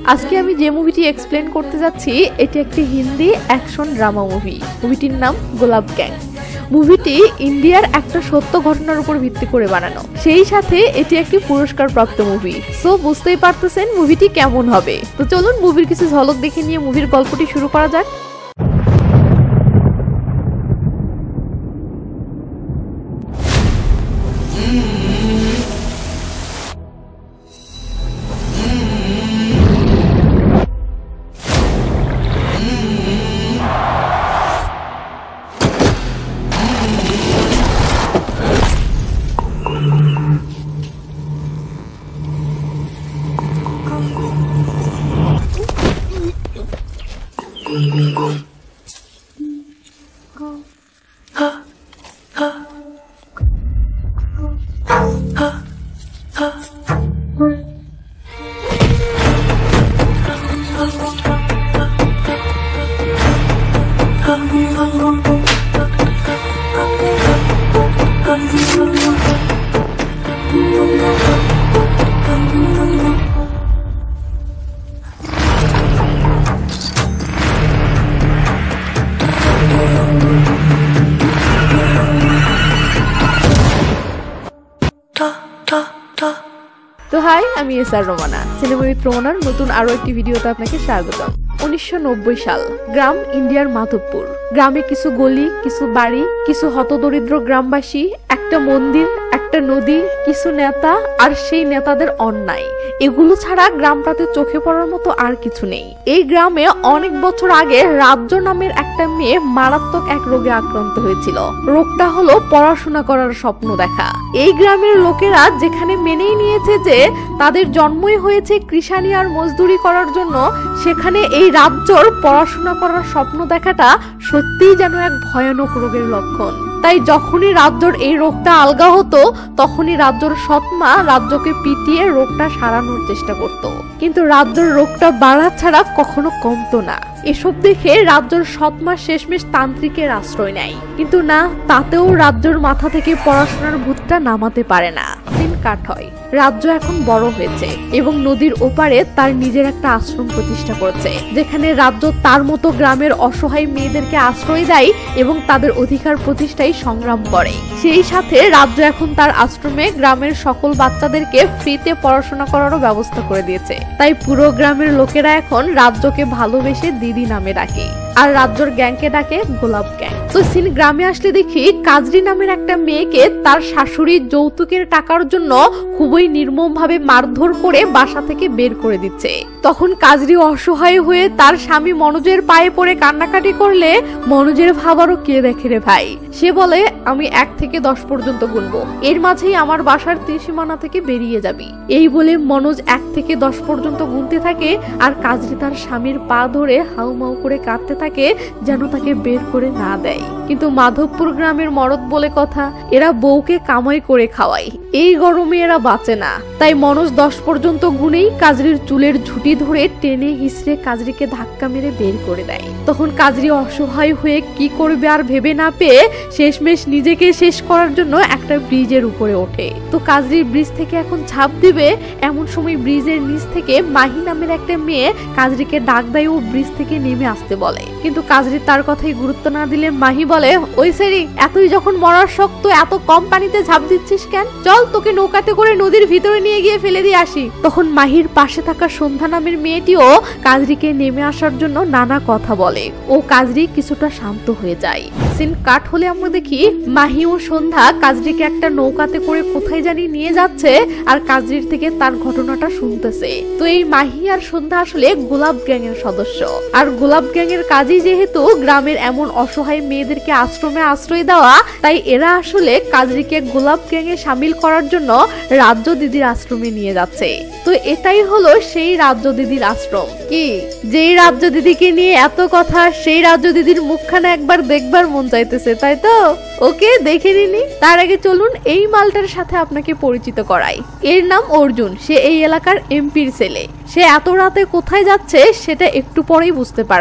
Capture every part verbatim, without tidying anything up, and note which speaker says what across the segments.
Speaker 1: আজকে আমি যে মুভিটি এক্সপ্লেন করতে যাচ্ছি এটি একটি হিন্দি অ্যাকশন ড্রামা মুভি। মুভিটির নাম গোলাপ গ্যাং। মুভিটি ইন্ডিয়ার একটা সত্য ঘটনার উপর ভিত্তি করে বানানো, সেই সাথে এটি একটি পুরস্কার প্রাপ্ত মুভি। সো বুঝতেই পারতেছেন মুভিটি কেমন হবে। তো চলুন মুভির কিছু ঝলক দেখে নিয়ে মুভির গল্পটি শুরু করা যাক। তো হাই, আমি S R Romana. Cinema with রোমানার নতুন আরো একটি ভিডিওতে আপনাকে স্বাগতম। উনিশশো নব্বই সাল, গ্রাম ইন্ডিয়ার মাধবপুর। গ্রামে কিছু গলি, কিছু বাড়ি, কিছু হতদরিদ্র গ্রামবাসী, একটা মন্দির, একটা নদী, কিছু নেতা আর সেই নেতাদের অন্যায়, এগুলো ছাড়া গ্রামটাতে চোখে পড়ার মতো আর কিছু নেই। এই গ্রামে অনেক বছর আগে রাজ্য নামের একটা মেয়ে মারাত্মক এক রোগে আক্রান্ত হয়েছিল। রোগটা হলো পড়াশোনা করার স্বপ্ন দেখা। এই গ্রামের লোকেরা যেখানে মেনেই নিয়েছে যে তাদের জন্মই হয়েছে কৃষানি আর মজদুরি করার জন্য, সেখানে এই রাজ্যর পড়াশোনা করার স্বপ্ন দেখাটা সত্যিই যেন এক ভয়ানক রোগের লক্ষণ। তাই যখনই রাজ্যর এই রোগটা আলগা হতো, তখনই রাজ্যর সৎমা রাজ্যকে পিটিয়ে রোগটা সারানোর চেষ্টা করত। কিন্তু রাজ্যর রোগটা বাড়া ছাড়া কখনো কমতো না। এসব দেখে রাজ্যর সৎমা শেষমেশ তান্ত্রিকের আশ্রয় নেয়। কিন্তু না, তাতেও রাজ্যর মাথা থেকে পড়াশোনার ভূতটা নামাতে পারে না। দিন কাট হয়, রাজ্য এখন বড় হয়েছে এবং নদীর ওপারে তার নিজের একটা আশ্রম প্রতিষ্ঠা করেছে, যেখানে রাজ্য তার মতো গ্রামের অসহায় মেয়েদেরকে আশ্রয় দেয় এবং তাদের অধিকার প্রতিষ্ঠায় সংগ্রাম করে। সেই সাথে রাজ্য এখন তার আশ্রমে গ্রামের সকল বাচ্চাদেরকে ফ্রিতে পড়াশোনা করারও ব্যবস্থা করে দিয়েছে। তাই পুরো গ্রামের লোকেরা এখন রাজ্যকে ভালোবেসে দিদি নামে ডাকে, আর রাজ্যর গ্যাংকে ডাকে গোলাপ গ্যাং। তো সিন গ্রামে আসলে দেখি কাজরি নামের একটা মেয়েকে তার শাশুড়ি যৌতুকের টাকার জন্য খুবই নির্মম ভাবে মারধর করে বাসা থেকে বের করে দিচ্ছে। তখন কাজরি অসহায় হয়ে তার স্বামী মনোজের পায়ে পড়ে কান্নাকাটি করলে মনোজের ভাবারও কে দেখে রে ভাই। সে বলে, আমি এক থেকে দশ পর্যন্ত গুনবো, এর মাঝেই আমার বাসার ত্রিসীমানা থেকে বেরিয়ে যাবি। এই বলে মনোজ এক থেকে দশ পর্যন্ত গুনতে থাকে, আর কাজরি তার স্বামীর পা ধরে হাউমাউ করে কাঁদতে থাকে যেন তাকে বের করে না দেয়। কিন্তু মাধবপুর গ্রামের মরদ বলে কথা, এরা বউকে কামাই করে খাওয়ায়, এই গরমে এরা বাঁচে না। তাই মনোজ দশ পর্যন্ত গুনেই কাজরির চুলের ঝুঁটি ধরে টেনে হিসড়ে কাজরিকে ধাক্কা মেরে বের করে দেয়। তখন কাজরি অসহায় হয়ে কি করবে আর ভেবে না পেয়ে শেষমেশ নিজেকে শেষ করার জন্য একটা ব্রিজের উপরে ওঠে। তো কাজরির ব্রিজ থেকে এখন ঝাঁপ দিবে, এমন সময় ব্রিজের নিচ থেকে মাহি নামের একটা মেয়ে কাজরিকে ডাক দেয় ও ব্রিজ থেকে নেমে আসতে বলে। কিন্তু কাজরি তার কথাই গুরুত্ব না দিলে মাহি বলে, ওই সেরি, এতই যখন মরার শক্ত, এত কম পানিতে ঝাঁপ দিচ্ছিস কেন? চল তোকে নৌকাতে করে নদীর ভিতরে নিয়ে গিয়ে ফেলে দিয়ে আসি। তখন মাহির পাশে থাকা সন্ধ্যা নামের মেয়েটিও কাজরিকে নেমে আসার জন্য নানা কথা বলে ও কাজরি কিছুটা শান্ত হয়ে যায়। সিন কাট হলে আমরা দেখি মাহি ও সন্ধ্যা কাজরিকে একটা নৌকাতে করে কোথায় জানি নিয়ে যাচ্ছে, আর কাজরির থেকে তার ঘটনাটা শুনতেছে। তো এই মাহি আর সন্ধ্যা আসলে গোলাপ গ্যাং এর সদস্য, আর গোলাপ গ্যাং এর কাজই যেহেতু গ্রামের এমন অসহায় মেয়েদেরকে আশ্রমে আশ্রয় দেওয়া, তাই এরা আসলে কাজরিকে গোলাপ গ্যাং এ সামিল করার জন্য রাজ্য দিদির আশ্রমে নিয়ে যাচ্ছে। তো এটাই হলো সেই রাজ্য দিদির আশ্রম। কি, যেই রাজ্য দিদিকে নিয়ে এত কথা, সেই রাজ্য দিদির মুখখানা একবার দেখবার মন চাইতেছে, তাই তো? ওকে, দেখে নিনি। তার আগে চলুন এই মালটার সাথে আপনাকে পরিচিত করাই। এর নাম অর্জুন, সে এই এলাকার এমপির ছেলে। সে এত রাতে কোথায় যাচ্ছে সেটা একটু পরেই বুঝতে পারবেন।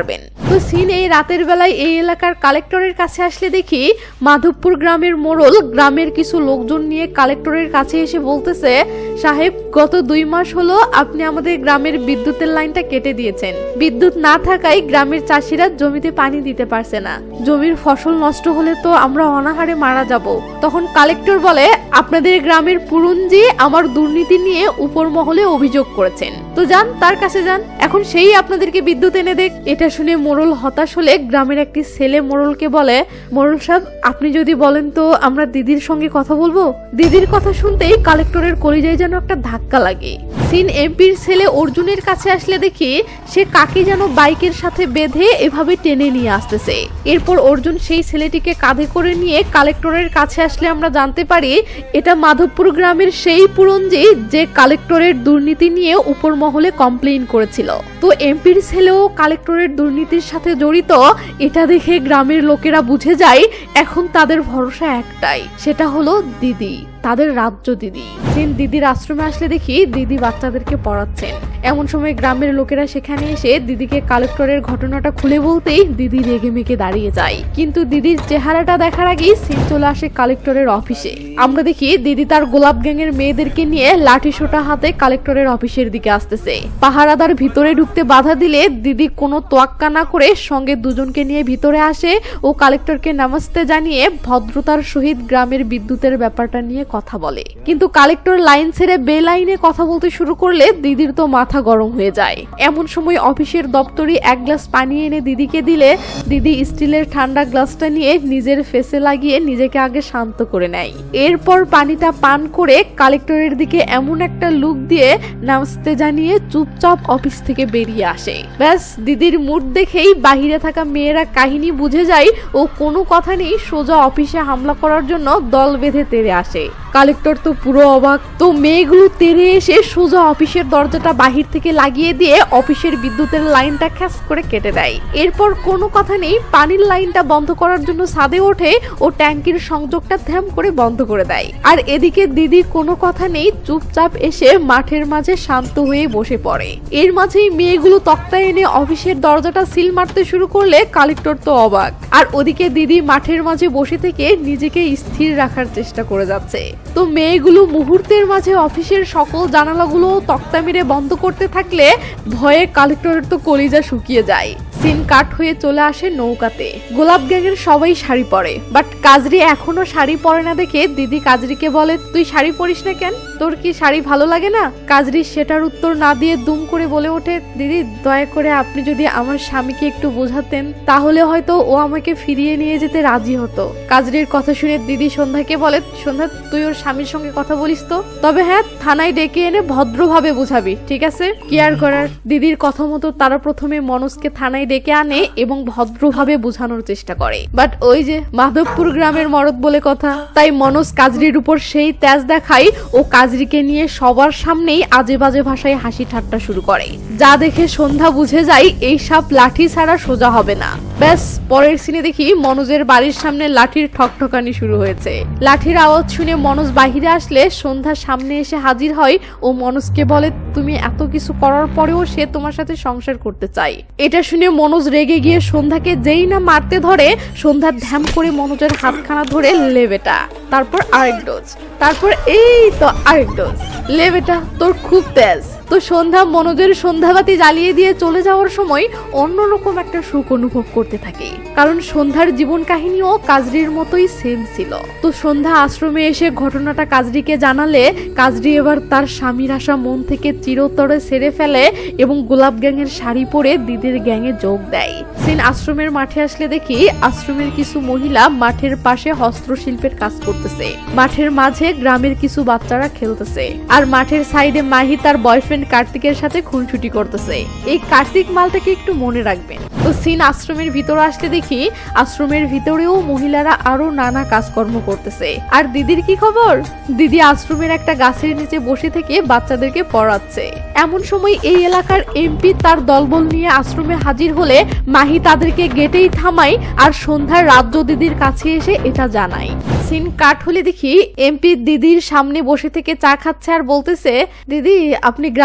Speaker 1: তো সিন এই রাতের বেলায় এই এলাকার কালেক্টরের কাছে আসলে দেখি মাধবপুর গ্রামের মোড়ল গ্রামের কিছু লোকজন নিয়ে কালেক্টরের কাছে এসে বলতেছে, সাহেব গত দুই মাস হলো আপনি আমাদের গ্রামের বিদ্যুতের লাইনটা কেটে দিয়েছেন। বিদ্যুৎ না থাকায় গ্রামের চাষিরা জমিতে পানি দিতে পারছে না। জমির ফসল নষ্ট হলে তো আমরা অনাহারে মারা যাব। তখন কালেক্টর বলে, আপনাদের গ্রামের পুরঞ্জি আমার দুর্নীতি নিয়ে উপর মহলে অভিযোগ করেছেন, তো যান তার কাছে যান, এখন সেই আপনাদেরকে বিদ্যুৎ এনে দেখ। এটা শুনে মোড়ল হতাশ হলে গ্রামের একটি ছেলে মোড়লকে বলে, মোড়ল সাহেব আপনি যদি বলেন তো আমরা দিদির সঙ্গে কথা বলবো। দিদির কথা শুনতেই কালেক্টরের কলিজায় যেন একটা ধাক্কা লাগে। সিন এমপির ছেলে অর্জুনের কাছে আসলে দেখি সে কাকে যেন বাইকের সাথে বেঁধে এভাবে টেনে নিয়ে আসতেছে। এরপর অর্জুন সেই ছেলেটিকে কাঁধে করে নিয়ে কালেক্টরের কাছে আসলে আমরা জানতে পারি এটা মাধবপুর গ্রামের সেই পুরঞ্জি যে কালেক্টরের দুর্নীতি নিয়ে উপর মহলে কমপ্লেইন করেছিল। তো এমপির ছেলেও কালেক্টরের দুর্নীতির সাথে জড়িত। এটা দেখে গ্রামের লোকেরা বুঝে যায় এখন তাদের ভরসা একটাই, সেটা হলো দিদি, তাদের রাজ্য দিদি। সিন দিদির আশ্রমে আসলে দেখি দিদি বাচ্চাদেরকে পড়াচ্ছেন। এমন সময় গ্রামের লোকেরা সেখানে এসে দিদিকে কালেক্টরের ঘটনাটা খুলে বলতেই দিদি রেগে মেগে দাঁড়িয়ে যায়। কিন্তু দিদির চেহারাটা দেখার আগেই সিন চলে আসে কালেক্টরের অফিসে। আমরা দেখি দিদি তার গোলাপ গ্যাংয়ের মেয়েদেরকে নিয়ে লাঠি সোটা হাতে কালেক্টরের অফিসের দিকে আসতেছে। পাহারাদার ভিতরে ঢুকতে বাধা দিলে দিদি কোনো তোয়াক্কা না করে সঙ্গে দুজনকে নিয়ে ভিতরে আসে ও কালেক্টরকে নামাজতে জানিয়ে ভদ্রতার সহিত গ্রামের বিদ্যুতের ব্যাপারটা নিয়ে কথা বলে। কিন্তু কালেক্টর লাইন ছেড়ে বে লাইনে কথা বলতে শুরু করলে দিদির তো মাথা গরম হয়ে যায়। এমন সময় অফিসের দপ্তরি এক গ্লাস পানি এনে দিদিকে দিলে দিদি স্টিলের ঠান্ডা গ্লাসটা নিয়ে নিজের ফেসে লাগিয়ে নিজেকে আগে শান্ত করে নেয়। এরপর পানিটা পান করে কালেক্টরের দিকে এমন একটা লুক দিয়ে নামতে জানিয়ে চুপচাপ অফিস থেকে বেরিয়ে আসে। ব্যাস দিদির মুড দেখেই বাহিরে থাকা মেয়েরা কাহিনী বুঝে যায় ও কোনো কথা নেই সোজা অফিসে হামলা করার জন্য দল বেঁধে তেড়ে আসে। কালেক্টর তো পুরো অবাক। তো মেয়েগুলো তেড়ে এসে সোজা অফিসের দরজাটা বাহির থেকে লাগিয়ে দিয়ে অফিসের বিদ্যুতের লাইনটা খ্যাস করে কেটে দেয়। এরপর কোনো কথা নেই পানির লাইনটা বন্ধ করার জন্য ছাদে ওঠে ও ট্যাঙ্কির সংযোগটা ধ্যাম করে বন্ধ করে দেয়। আর এদিকে দিদি কোনো কথা নেই চুপচাপ এসে মাঠের মাঝে শান্ত হয়ে বসে পড়ে। এর মাঝেই মেয়েগুলো তক্তা এনে অফিসের দরজাটা সিল মারতে শুরু করলে কালেক্টর তো অবাক। আর ওদিকে দিদি মাঠের মাঝে বসে থেকে নিজেকে স্থির রাখার চেষ্টা করে যাচ্ছে। তো মেয়েগুলো মুহূর্তের মাঝে অফিসের সকল জানালাগুলো তক্তা মেরে বন্ধ করতে থাকলে ভয়ে কালেক্টরের তো কলিজা শুকিয়ে যায়। সিন কাট হয়ে চলে আসে নৌকাতে। গোলাপ গ্যাংয়ের সবাই শাড়ি পরে, বাট কাজরি এখনো শাড়ি পরে না দেখে দিদি কাজরিকে বলে, তুই শাড়ি পরিস না কেন, তোর কি শাড়ি ভালো লাগে না? কাজরি সেটার উত্তর না দিয়ে দুম করে বলে ওঠে, দিদি দয়া করে আপনি যদি আমার স্বামীকে একটু বোঝাতেন তাহলে হয়তো ও আমাকে ফিরিয়ে নিয়ে যেতে রাজি হতো। কাজরির কথা শুনে দিদি সন্ধ্যাকে বলে, সন্ধ্যা তুই ওর স্বামীর সঙ্গে কথা বলিস তো, তবে হ্যাঁ থানায় ডেকে এনে ভদ্রভাবে বুঝাবি, ঠিক আছে? কি আর করার। দিদির কথা মতো তারা প্রথমে মনোজকে থানায় ডেকে আনে এবং ভদ্রভাবে বোঝানোর চেষ্টা করে। বাট ওই যে মাধবপুর গ্রামের মরদ বলে কথা, তাই মনোজ কাজরির উপর সেই তেজ দেখায় ও কাজরিকে নিয়ে সবার সামনেই আজে বাজে ভাষায় হাসি ঠাট্টা শুরু করে, যা দেখে সন্ধ্যা বুঝে যায় এই সাপ লাঠি ছাড়া সোজা হবে না। ব্যাস পরের সিনে দেখি মনোজের বাড়ির সামনে লাঠির ঠকঠকানি শুরু হয়েছে। লাঠির আওয়াজ শুনে মনোজ বাহিরে আসলে সন্ধ্যার সামনে এসে হাজির হয় ও মনোজকে বলে, তুমি এত কিছু করার পরেও সে তোমার সাথে সংসার করতে চায়। এটা শুনে মনোজ রেগে গিয়ে সন্ধ্যাকে যেই না মারতে ধরে, সন্ধ্যা ধ্যাম করে মনোজের হাতখানা ধরে লে বেটা, তারপর আরেক ডোজ, তারপর এই তো আরেক ডোজ, লে বেটা তোর খুব তেজ। তো সন্ধ্যা মনোজের সন্ধ্যাবাতি জ্বালিয়ে দিয়ে চলে যাওয়ার সময় অন্যরকম একটা সুখ অনুভব করতে থাকে, কারণ সন্ধ্যার জীবন কাহিনীও কাজরির মতোই সেম ছিল। তো সন্ধ্যা আশ্রমে এসে ঘটনাটা কাজরিকে জানালে কাজরি এবার তার স্বামীর আশা মন থেকে চিরতরে ছেড়ে ফেলে এবং গোলাপ গ্যাংয়ের শাড়ি পরে দিদির গ্যাংয়ে যোগ দেয়। সিন আশ্রমের মাঠে আসলে দেখি আশ্রমের কিছু মহিলা মাঠের পাশে হস্তশিল্পের কাজ করতেছে। মাঠের মাঝে গ্রামের কিছু বাচ্চারা খেলতেছে, আর মাঠের সাইডে মাহি তার বয়ফ্রেন্ড কার্তিকের সাথে খুনসুটি করতেছে। এই কার্তিক মালটাকে একটু মনে রাখবেন। তো সিন আশ্রমের ভিতরে আসলে দেখি আশ্রমের ভিতরেও মহিলারা আরো নানা কাজকর্ম করতেছে। আর দিদির কি খবর? দিদি আশ্রমের একটা গাছের নিচে বসে থেকে বাচ্চাদেরকে পড়াচ্ছে। এমন সময় এই এলাকার এমপি তার দলবল নিয়ে আশ্রমে হাজির হলে মাহি তাদেরকে গেটেই থামায় আর সন্ধ্যার রাজ্য দিদির কাছে এসে এটা জানায়। সিন কাট হলে দেখি এমপি দিদির সামনে বসে থেকে চা খাচ্ছে আর বলতেছে, দিদি আপনি গ্রামে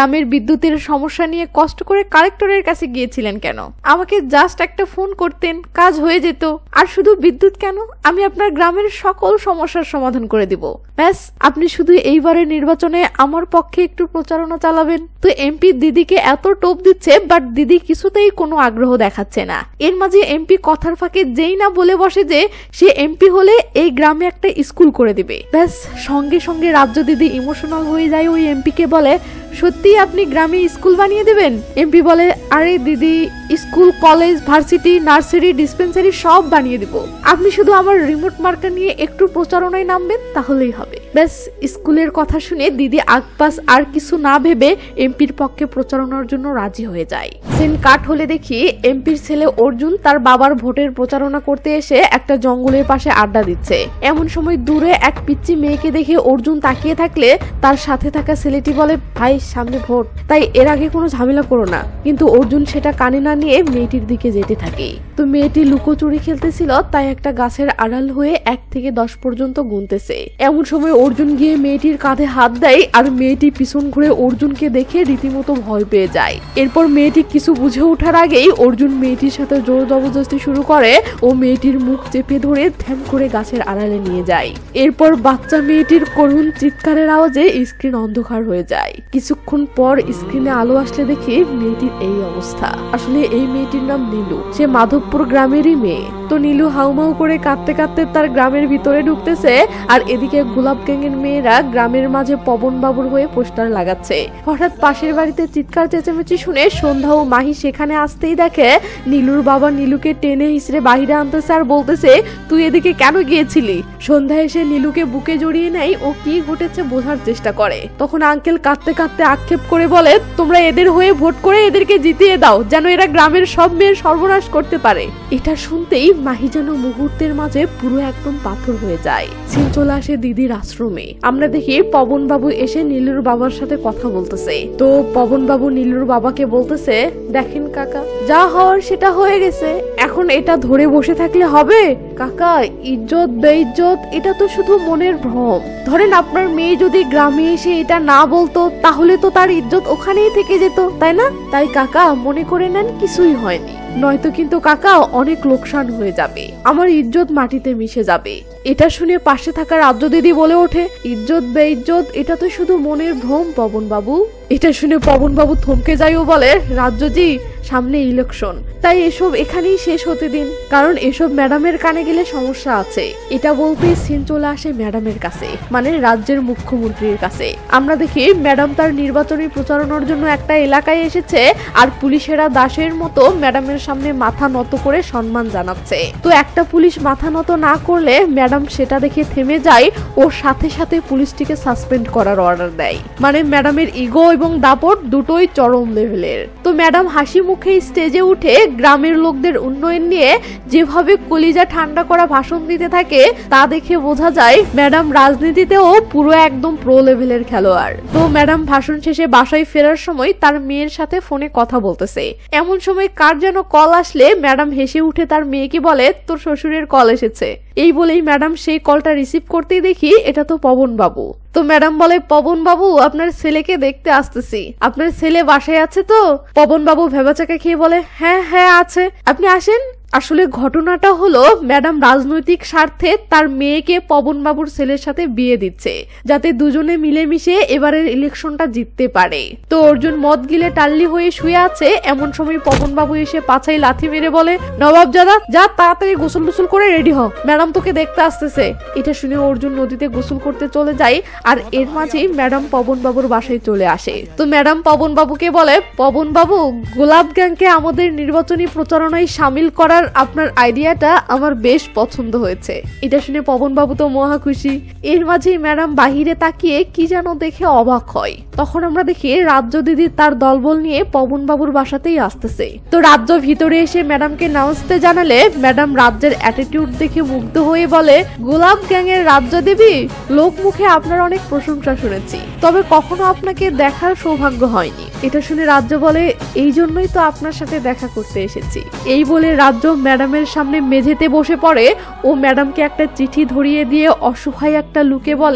Speaker 1: গ্রামের বিদ্যুতের সমস্যা নিয়ে কষ্ট করে কালেক্টরের কাছে গিয়েছিলেন কেন? আমাকে জাস্ট একটা ফোন করতেন, কাজ হয়ে যেত। আর শুধু বিদ্যুৎ কেন, আমি আপনার গ্রামের সকল সমস্যার সমাধান করে দিব। ব্যাস, আপনি শুধু এইবারের নির্বাচনে আমার পক্ষে একটু প্রচারণা চালাবেন। তো এমপি দিদিকে এত টোপ দিচ্ছে, বাট দিদি কিছুতেই কোনো আগ্রহ দেখাচ্ছে না। এর মাঝে এমপি কথার ফাঁকে যেই না বলে বসে যে সে এমপি হলে এই গ্রামে একটা স্কুল করে দিবে। ব্যাস, সঙ্গে সঙ্গে রাজ্য দিদি ইমোশনাল হয়ে যায়, ওই এমপি কে বলে, সত্যি আপনি গ্রামে স্কুল বানিয়ে দেবেন? এমপি বলে, আরে দিদি, school, college, varsity, nursery, dispensary সব বানিয়ে দিব। আপনি শুধু আমার রিমোট মার্কা নিয়ে একটু প্রচারণায় নামবেন, তাহলেই হবে। ব্যাস, স্কুলের কথা শুনে দিদি আগপাস আর কিছু না ভেবে এমপির পক্ষে প্রচারণার জন্য রাজি হয়ে যায়। সিন কাট হলে দেখি এমপির ছেলে অর্জুন তার বাবার ভোটের প্রচারণা করতে এসে একটা জঙ্গলের পাশে আড্ডা দিচ্ছে। এমন সময় দূরে এক পিচ্চি মেয়েকে দেখে অর্জুন তাকিয়ে থাকলে তার সাথে থাকা ছেলেটি বলে, ভাই সামনে ভোট, তাই এর আগে কোনো ঝামেলা করো না। কিন্তু অর্জুন সেটা কানে না নিয়ে মেয়েটির দিকে যেতে থাকে। তো মেয়েটি লুকোচুরি খেলতেছিল, তাই একটা গাছের আড়াল হয়ে এক থেকে দশ পর্যন্ত গুনতেছে। এমন সময় অর্জুন গিয়ে মেয়েটির কাঁধে হাত দেয়, আর মেয়েটি পিছন ঘুরে অর্জুনকে দেখে রীতিমতো ভয় পেয়ে যায়। এরপর মেয়েটি কিছু বুঝে ওঠার আগেই অর্জুন মেয়েটির সাথে জোর জবরদস্তি শুরু করে ও মেয়েটির মুখ চেপে ধরে ধ্যান করে গাছের আড়ালে নিয়ে যায়। এরপর বাচ্চা মেয়েটির করুণ চিৎকারের আওয়াজে স্ক্রিন অন্ধকার হয়ে যায়। কিছুক্ষণ পর স্ক্রিনে আলো আসলে দেখি মেয়েটির এই অবস্থা। আসলে এই মেয়েটির নাম নীলু, সে মাধবপুর গ্রামেরই মেয়ে। তো নীলু হাউমাউ করে কাঁদতে কাঁদতে তার গ্রামের ভিতরে ঢুকতেছে, আর এদিকে গোলাপ গ্যাংয়ের মেয়েরা গ্রামের মাঝে পবন বাবুর হয়ে পোস্টার লাগাচ্ছে। হঠাৎ পাশের বাড়িতে চিৎকার চেঁচামেচি শুনে সন্ধ্যা ও মাহি সেখানে আসতেই দেখে নীলুর বাবা নীলুকে টেনে হিসড়ে বাহিরে আনতেছে আর বলতেছে, তুই এদিকে কেন গিয়েছিলি? সন্ধ্যা এসে নীলুকে বুকে জড়িয়ে নেয় ও কি ঘটেছে বোঝার চেষ্টা করে। তখন আঙ্কেল কাঁদতে কাঁদতে আক্ষেপ করে বলে, তোমরা এদের হয়ে ভোট করে এদেরকে জিতিয়ে দাও, যেন এরা গ্রামের সব মেয়ের সর্বনাশ করতে পারে। এটা শুনতেই মাহি যেন মুহূর্তের মাঝে পুরো একদম পাথর হয়ে যায়। সিন চলে আসে দিদির আশ্রমে। আমরা দেখি পবন বাবু এসে নীলুর বাবার সাথে কথা বলতেছে। তো পবন বাবু নীলুর বাবাকে বলতেছে, দেখেন কাকা, যা হওয়ার সেটা হয়ে গেছে, এখন এটা ধরে বসে থাকলে হবে? কাকা, ইজ্জত বেইজ্জত এটা তো শুধু মনের ভ্রম। ধরেন আপনার মেয়ে যদি গ্রামে এসে এটা না বলতো, তাহলে তো তার ইজ্জত ওখানেই থেকে যেত, তাই না? তাই কাকা মনে করে নেন কিছুই হয়নি, নয়তো কিন্তু কাকা অনেক লোকসান হয়ে যাবে, আমার ইজ্জত মাটিতে মিশে যাবে। এটা শুনে পাশে থাকা রাজ্য দিদি বলে ওঠে, ইজ্জত বেইজ্জত এটা তো শুধু মনের ভ্রম পবন বাবু। এটা শুনে পবন বাবু থমকে যায় ও বলে, রাজ্যজি, সামনে ইলেকশন, তাই এসব এখানেই শেষ হতে দিন, কারণ এসব ম্যাডামের কানে গেলে সমস্যা আছে। এটা বলতেই সিন চলে আসে ম্যাডামের কাছে, মানে রাজ্যের মুখ্যমন্ত্রীর কাছে। আমরা দেখি ম্যাডাম তার নির্বাচনী প্রচারণার জন্য একটা এলাকায় এসেছে, আর পুলিশেরা দাসের মতো ম্যাডামের সামনে মাথা নত করে সম্মান জানাচ্ছে। তো একটা পুলিশ মাথা নত না করলে ম্যাডাম সেটা দেখে থেমে যায় ও সাথে সাথে পুলিশটিকে সাসপেন্ড করার অর্ডার দেয়। মানে ম্যাডামের ইগো এবং দাপট দুটোই চরম লেভেলের। তো ম্যাডাম হাসি মুখে স্টেজে উঠে গ্রামের লোকদের উন্নয়ন নিয়ে যেভাবে কলিজা ঠান্ডা করা ভাষণ দিতে থাকে, তা দেখে বোঝা যায় ম্যাডাম রাজনীতিতেও পুরো একদম প্রো লেভেলের খেলোয়াড়। তো ম্যাডাম ভাষণ শেষে বাসায় ফেরার সময় তার মেয়ের সাথে ফোনে কথা বলতেছে। এমন সময় কার যেন কল আসলে ম্যাডাম হেসে উঠে তার মেয়েকে বলে, তোর শ্বশুরের কল এসেছে। এই বলেই ম্যাডাম সেই কলটা রিসিভ করতেই দেখি এটা তো পবন বাবু। তো ম্যাডাম বলে, পবন বাবু, আপনার ছেলেকে দেখতে আসতেছি, আপনার ছেলে বাসায় আছে তো? পবন বাবু ভেবাচাকা খেয়ে বলে, হ্যাঁ হ্যাঁ আছে, আপনি আসেন। আসলে ঘটনাটা হলো ম্যাডাম রাজনৈতিক স্বার্থে তার মেয়েকে পবন বাবুর ছেলের সাথে বিয়ে দিচ্ছে, যাতে দুজনে মিলেমিশে এবারের ইলেকশনটা জিততে পারে। তো অর্জুন মদ গিলে টাল্লি হয়ে শুয়ে আছে। এমন সময় পবন বাবু এসে পাছায় লাথি মেরে বলে, নবাব দাদা, যা তাড়াতাড়ি গোসল টোসল করে রেডি হ, ম্যাডাম তোকে দেখতে আসতেছে। এটা শুনে অর্জুন নদীতে গোসল করতে চলে যায়, আর এর মাঝেই ম্যাডাম পবন বাবুর বাসায় চলে আসে। তো ম্যাডাম পবন বাবুকে বলে, পবন বাবু, গোলাপ গ্যাংকে আমাদের নির্বাচনী প্রচারণায় সামিল করার আপনার আইডিয়াটা আমার বেশ পছন্দ হয়েছে। এটা শুনে পবন বাবু তো মহা খুশি। এর মাঝেই ম্যাডাম বাহিরে তাকিয়ে কি যেন দেখে অবাক হয়। তখন আমরা দেখি রাজ্য দিদি তার দলবল নিয়ে পবন বাবুর বাসাতেই আসতেছে। তো রাজ্য ভিতরে এসে ম্যাডামকে নামতে জানালে ম্যাডাম রাজ্যের অ্যাটিটিউড দেখে মুগ্ধ হয়ে বলে, গোলাপ গ্যাংয়ের রাজ্য দেবী, লোক মুখে আপনার অনেক প্রশংসা শুনেছি, তবে কখনো আপনাকে দেখার সৌভাগ্য হয়নি। এটা শুনে রাজ্য বলে, এই জন্যই তো আপনার সাথে দেখা করতে এসেছি। এই বলে রাজ্য ম্যাডামের সামনে মেঝেতে বসে পড়ে ও ম্যাডামকে একটা চিঠি ধরিয়ে দিয়ে অসহায় একটা লুকে বলে,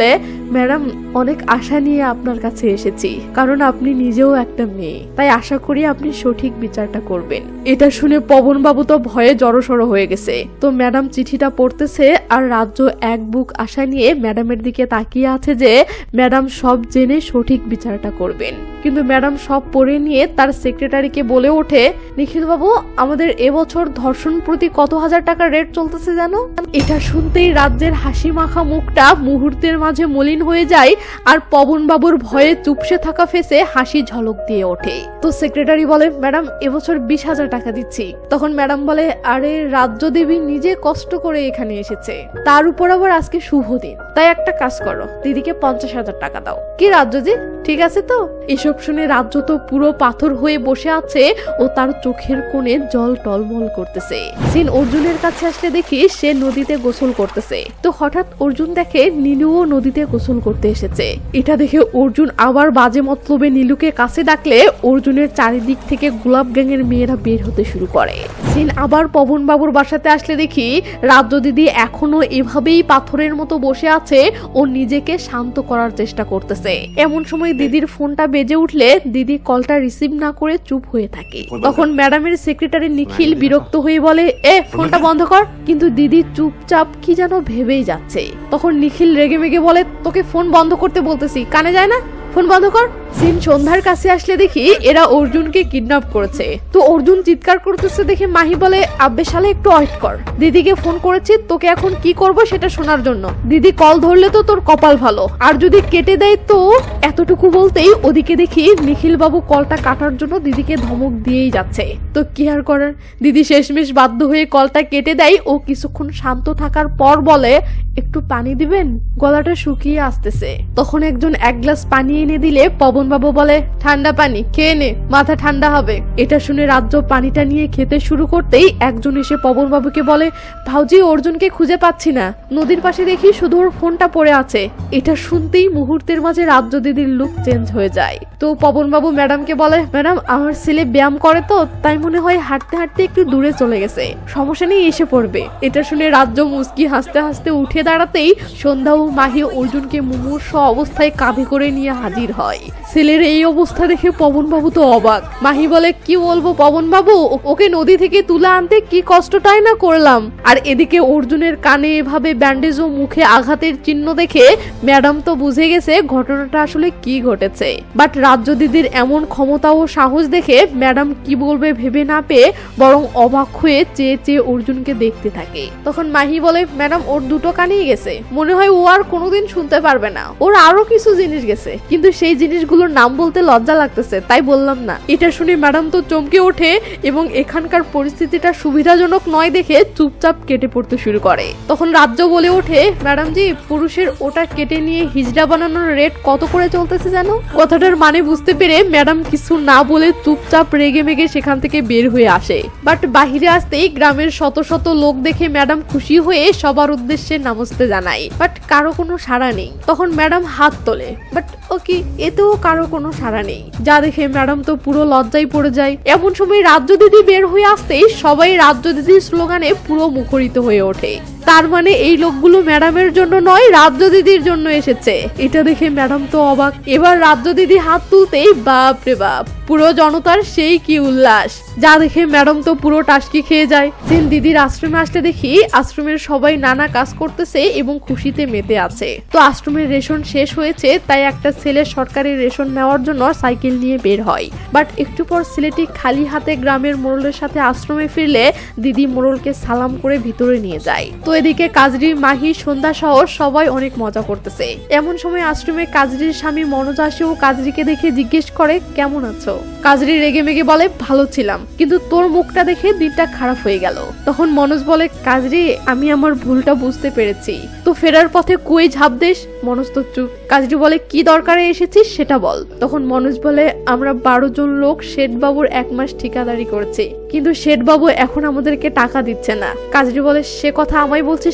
Speaker 1: ম্যাডাম অনেক আশা নিয়ে আপনার কাছে এসেছি, কারণ আপনি নিজেও একটা মেয়ে, তাই আশা করি আপনি সঠিক বিচারটা করবেন। এটা শুনে পবন বাবু তো ভয়ে জড়সড় হয়ে গেছে। তো ম্যাডাম চিঠিটা পড়তেছে আর রাজ্য এক বুক আশা নিয়ে ম্যাডামের দিকে তাকিয়ে আছে যে ম্যাডাম সব জেনে সঠিক বিচারটা করবেন। কিন্তু ম্যাডাম সব পড়ে নিয়ে তার সেক্রেটারিকে বলে ওঠে, নিখিল বাবু আমাদের এবছর ধর্ষণ প্রতি কত হাজার টাকার রেট চলতেছে জানো? এটা শুনতেই রাজ্যের হাসি মাখা মুখটা মুহূর্তের মাঝে মলিন হয়ে যায় আর পবন বাবুর ভয়ে চুপসে থাকা ফেসে হাসি ঝলক দিয়ে ওঠে। তো সেক্রেটারি বলে, ম্যাডাম এবছর বিশ হাজার টাকা দিচ্ছি। তখন ম্যাডাম বলে, আরে রাজ্য দেবী নিজে কষ্ট করে এখানে এসেছে, তার উপর আবার আজকে শুভ দিন, তাই একটা কাজ করো, দিদিকে পঞ্চাশ হাজার টাকা দাও। কি রাজ্যজি ঠিক আছে তো? এসব শুনে রাজ্য তো পুরো পাথর হয়ে বসে আছে ও তার চোখের কোণে জল টলমল করতেছে। সিন অর্জুনের কাছে আসলে দেখি সে নদীতে গোসল করতেছে। তো হঠাৎ অর্জুন দেখে নীলুও নদীতে গোসল করতে এসেছে। এটা দেখে অর্জুন আবার বাজে মতলবে নীলুকে কাছে ডাকলে অর্জুনের চারিদিক থেকে গোলাপ গ্যাংয়ের মেয়েরা বের হতে শুরু করে। সিন আবার পবন বাবুর বাসাতে আসলে দেখি রাজ্য দিদি এখনো এভাবেই পাথরের মতো বসে আছে ও নিজেকে শান্ত করার চেষ্টা করতেছে। এমন সময় দিদির ফোনটা বেজে উঠলে দিদি কলটা রিসিভ না করে চুপ হয়ে থাকে। তখন ম্যাডামের সেক্রেটারি নিখিল বিরক্ত হয়ে বলে, এ ফোনটা বন্ধ কর। কিন্তু দিদি চুপচাপ কি যেন ভেবেই যাচ্ছে। তখন নিখিল রেগে মেগে বলে, তোকে ফোন বন্ধ করতে বলতেছি, কানে যায় না? ফোন বন্ধ কর। সিন সন্ধ্যার কাছে আসলে দেখি এরা অর্জুনকে কিডন্যাপ করেছে। তো অর্জুন চিৎকার করতেছে দেখে মাহি বলে, আব্বে শালা একটু ওয়েট কর, দিদিকে ফোন করেছি তোকে এখন কি করব সেটা শোনার জন্য। দিদি কল ধরলে তো তোর কপাল ভালো, আর যদি কেটে দেয় তো। এতটুকু বলতেই ওদিকে দেখি নিখিল বাবু কলটা কাটার জন্য দিদিকে ধমক দিয়েই যাচ্ছে। তো কি আর করার, দিদি শেষমেশ বাধ্য হয়ে কলটা কেটে দেয় ও কিছুক্ষণ শান্ত থাকার পর বলে, একটু পানি দিবেন, গলাটা শুকিয়ে আসতেছে। তখন একজন এক গ্লাস পানি এনে দিলে পবন বাবু বলে, ঠান্ডা পানি খেয়ে নে, মাথা ঠান্ডা হবে। এটা শুনে রাজ্য পানিটা নিয়ে খেতে শুরু করতেই একজন এসে পবন বাবুকে বলে, ভাউজি অর্জুনকে খুঁজে পাচ্ছি না, নদীর পাশে দেখি শুধু ওর ফোনটা পড়ে আছে। এটা শুনতেই মুহূর্তের মাঝে রাজ্য দিদির লুক চেঞ্জ হয়ে যায়। তো পবন বাবু ম্যাডামকে বলে, ম্যাডাম আমার ছেলে ব্যায়াম করে তো, তাই মনে হয় হাঁটতে হাঁটতে একটু দূরে চলে গেছে, সমস্যা নেই এসে পড়বে। এটা শুনে রাজ্য মুচকি হাসতে হাসতে উঠে দাঁড়াতেই সন্ধ্যা ও মাহি অর্জুনকে মুমূর্ষ অবস্থায় কাঁধে করে নিয়ে হাজির হয়। ছেলের এই অবস্থা দেখে পবন বাবু তো অবাক। মাহি বলে, কি বলবো পবন বাবু, ওকে নদী থেকে তুলে আনতে কি কষ্টটাই না করলাম। আর এদিকে অর্জুনের কানে এভাবে ব্যান্ডেজ ও মুখে আঘাতের চিহ্ন দেখে ম্যাডাম তো বুঝে গেছে ঘটনাটা আসলে কি ঘটেছে। বাট রাজ্য দিদির এমন ক্ষমতা ও সাহস দেখে ম্যাডাম কি বলবে ভেবে না পেয়ে বরং অবাক হয়ে চেয়ে চেয়ে অর্জুনকে দেখতে থাকে। তখন মাহি বলে, ম্যাডাম ওর দুটো কানেই গেছে, মনে হয় ও আর কোনোদিন শুনতে পারবে না, ওর আরো কিছু জিনিস গেছে, কিন্তু সেই জিনিসগুলোর নাম বলতে লজ্জা লাগতেছে তাই বললাম না। এটা শুনে ম্যাডাম তো চমকে ওঠে এবং এখানকার পরিস্থিতিটা সুবিধাজনক নয় দেখে চুপচাপ কেটে পড়তে শুরু করে। তখন রাজ্য বলে ওঠে, ম্যাডাম জি পুরুষের ওটা কেটে নিয়ে হিজড়া বানানোর রেট কত করে চলতেছে জানো? কথাটার মানে বুঝতে পেরে ম্যাডাম কিছু না বলে চুপচাপ রেগে মেগে সেখান থেকে বের হয়ে আসে। বাট বাহিরে আসতেই গ্রামের শত শত লোক দেখে ম্যাডাম খুশি হয়ে সবার উদ্দেশ্যে নমস্তে জানায়, বাট কারো কোনো সাড়া নেই। তখন ম্যাডাম হাত তোলে, বাট ওকে এতেও কারো কোনো সাড়া নেই, যা দেখে ম্যাডাম তো পুরো লজ্জায় পড়ে যায়। এমন সময় রাজ্য দিদি বের হয়ে আসতেই সবাই রাজ্য দিদির স্লোগানে পুরো মুখরিত হয়ে ওঠে। তার মানে এই লোকগুলো ম্যাডামের জন্য নয়, রাজ্য দিদির জন্য এসেছে। এটা দেখে ম্যাডাম তো অবাক। এবার রাজ্য দিদি হাত তুলতেই বাপ রে বাপ, পুরো জনতার সেই কি উল্লাস, যা দেখে ম্যাডাম তো পুরো টাসকি খেয়ে যায়। সেন দিদির আশ্রমে আসতে দেখি আশ্রমের সবাই নানা কাজ করতেছে এবং খুশিতে মেতে আছে। তো আশ্রমের রেশন শেষ হয়েছে, তাই একটা ছেলে সরকারি রেশন নেওয়ার জন্য সাইকেল নিয়ে বের হয়। বাট একটু পর ছেলেটি খালি হাতে গ্রামের মোড়লের সাথে আশ্রমে ফিরলে দিদি মোড়লকে সালাম করে ভিতরে নিয়ে যায়। তো এদিকে কাজরি, মাহি, সন্ধ্যা সহ সবাই অনেক মজা করতেছে। এমন সময় আশ্রমে কাজরির স্বামী মনোজ আসে ও কাজরিকে দেখে জিজ্ঞেস করে, কেমন আছো? কাজরি রেগে মেগে বলে, ভালো ছিলাম, কিন্তু তোর মুখটা দেখে দিনটা খারাপ হয়ে গেল। তখন মনোজ বলে, কাজরি আমি আমার ভুলটা বুঝতে পেরেছি, তো ফেরার পথে কই ঝাঁপ দেশ? মনোজ তো চুপ। কাজরি বলে, কি দরকারে এসেছিস সেটা বল। তখন মনোজ বলে, আমরা বারো জন লোক শেঠ বাবুর এক মাস ঠিকাদারি করেছি, কিন্তু শেঠ বাবু এখন আমাদেরকে টাকা দিচ্ছে না। কাজরি বলে, সে কথা আমায় বলছিস কেন?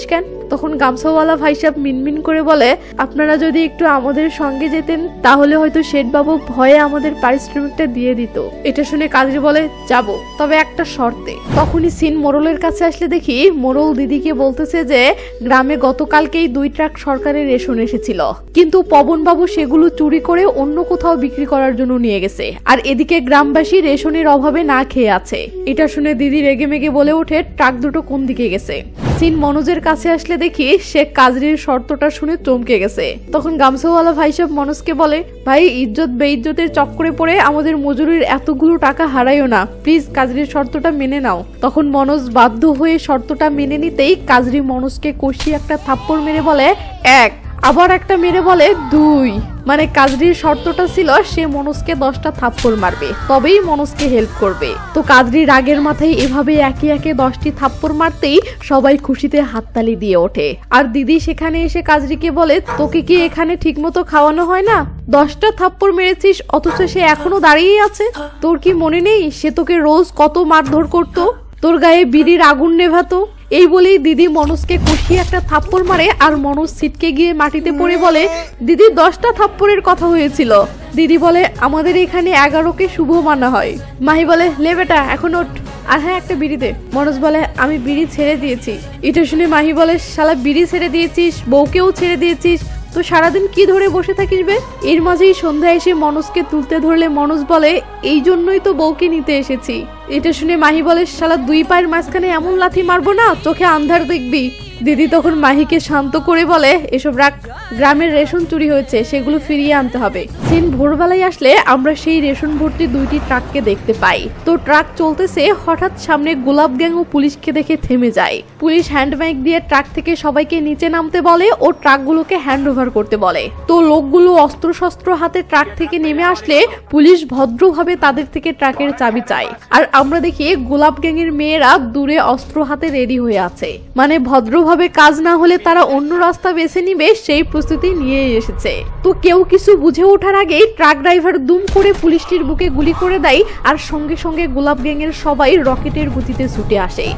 Speaker 1: তখন গামছাওয়ালা ভাই সাহেব মিনমিন করে বলে, আপনারা যদি একটু আমাদের সঙ্গে যেতেন তাহলে হয়তো শেঠ বাবু ভয়ে আমাদের পারিশ্রমিকটা দিয়ে দিত। এটা শুনে কাজী বলে, যাব, তবে একটা শর্তে। তখনই সিন মোড়লের কাছে আসলে দেখি মোড়ল দিদিকে বলতেছে যে গ্রামে গতকালকেই দুই ট্রাক সরকারের রেশন এসেছিল, কিন্তু পবন বাবু সেগুলো চুরি করে অন্য কোথাও বিক্রি করার জন্য নিয়ে গেছে, আর এদিকে গ্রামবাসী রেশনের অভাবে না খেয়ে আছে। এটা শুনে দিদি রেগে মেগে বলে ওঠে, ট্রাক দুটো কোন দিকে গেছে? সিন মনোজের কাছে আসলে দেখি সে কাজরির শর্তটা শুনে চমকে গেছে। তখন গামছাওয়ালা ভাই সাহেব মনোজকে বলে, ভাই ইজ্জত বেইজ্জতের চক্করে পড়ে আমাদের মজুরির এতগুলো টাকা হারাইও না, প্লিজ কাজরির শর্তটা মেনে নাও। তখন মনোজ বাধ্য হয়ে শর্তটা মেনে নিতেই কাজরি মনোজকে কষিয়ে একটা থাপ্পড় মেরে বলে এক, আবার একটা মেরে বলে দুই। মানে কাজরির শর্তটা ছিল সে মনোজকে দশটা থাপ্পড় মারবে, তবেই মনোজকে হেল্প করবে। তো কাজরি রাগের মাথায় এভাবে একে একে দশটি থাপ্পড় মারতেই সবাই খুশিতে হাততালি দিয়ে ওঠে। আর দিদি সেখানে এসে কাজরিকে বলে, তোকে কি এখানে ঠিকমতো খাওয়ানো হয় না? দশটা থাপ্পড় মেরেছিস অথচ সে এখনো দাঁড়িয়ে আছে। তোর কি মনে নেই সে তোকে রোজ কত মারধর করতো, তোর গায়ে বিড়ির আগুন নেভাতো? এই বলেই দিদি মনোজকে কষিয়ে একটা থাপ্পড় মারে, আর মনোজ ছিটকে গিয়ে মাটিতে পড়ে বলে, দিদি দশটা থাপ্পড়ের কথা হয়েছিল। দিদি বলে, আমাদের এখানে এগারোকে শুভ মানা হয়। মাহি বলে, লে বেটা এখন ওঠ, আর হ্যাঁ একটা বিড়ি দে। মনোজ বলে, আমি বিড়ি ছেড়ে দিয়েছি। এটা শুনে মাহি বলে, শালা বিড়ি ছেড়ে দিয়েছিস, বউকেও ছেড়ে দিয়েছিস, তো সারাদিন কি ধরে বসে থাকিস বে? এর মাঝেই সন্ধ্যা এসে মনোজকে তুলতে ধরলে মনোজ বলে, এই জন্যই তো বউকে নিতে এসেছি। এটা শুনে মাহি বলে, শালা দুই পায়ের মাঝখানে এমন লাথি মারবো না চোখে আন্ধার দেখবি। দিদি তখন মাহিকে শান্ত করে বলে, এসব রাখ, গ্রামের রেশন চুরি হয়েছে, সেগুলো ফিরিয়ে আনতে হবে। সিন ভোরবেলায় আসলে আমরা সেই রেশন ভর্তি দুইটি ট্রাককে দেখতে পাই। তো ট্রাক চলতেছে, হঠাৎ সামনে গোলাপ গ্যাং ও পুলিশকে দেখে থেমে যায়। পুলিশ হ্যান্ড মাইক দিয়ে ট্রাক থেকে সবাইকে নিচে নামতে বলে ও ট্রাকগুলোকে হ্যান্ড ওভার করতে বলে। তো লোকগুলো অস্ত্র শস্ত্র হাতে ট্রাক থেকে নেমে আসলে পুলিশ ভদ্রভাবে তাদের থেকে ট্রাকের চাবি চায়। আর আমরা দেখি গোলাপ গ্যাং এর মেয়েরা দূরে অস্ত্র হাতে রেডি হয়ে আছে, মানে ভদ্র ভাবে কাজ না হলে তারা অন্য রাস্তা বেছে নিবে সেই প্রস্তুতি নিয়ে এসেছে। তো কেউ কিছু বুঝে ওঠার আগেই ট্রাক ড্রাইভার দুম করে পুলিশটির বুকে গুলি করে দেয়, আর সঙ্গে সঙ্গে গোলাপ গ্যাং এর সবাই রকেটের গতিতে ছুটে আসে।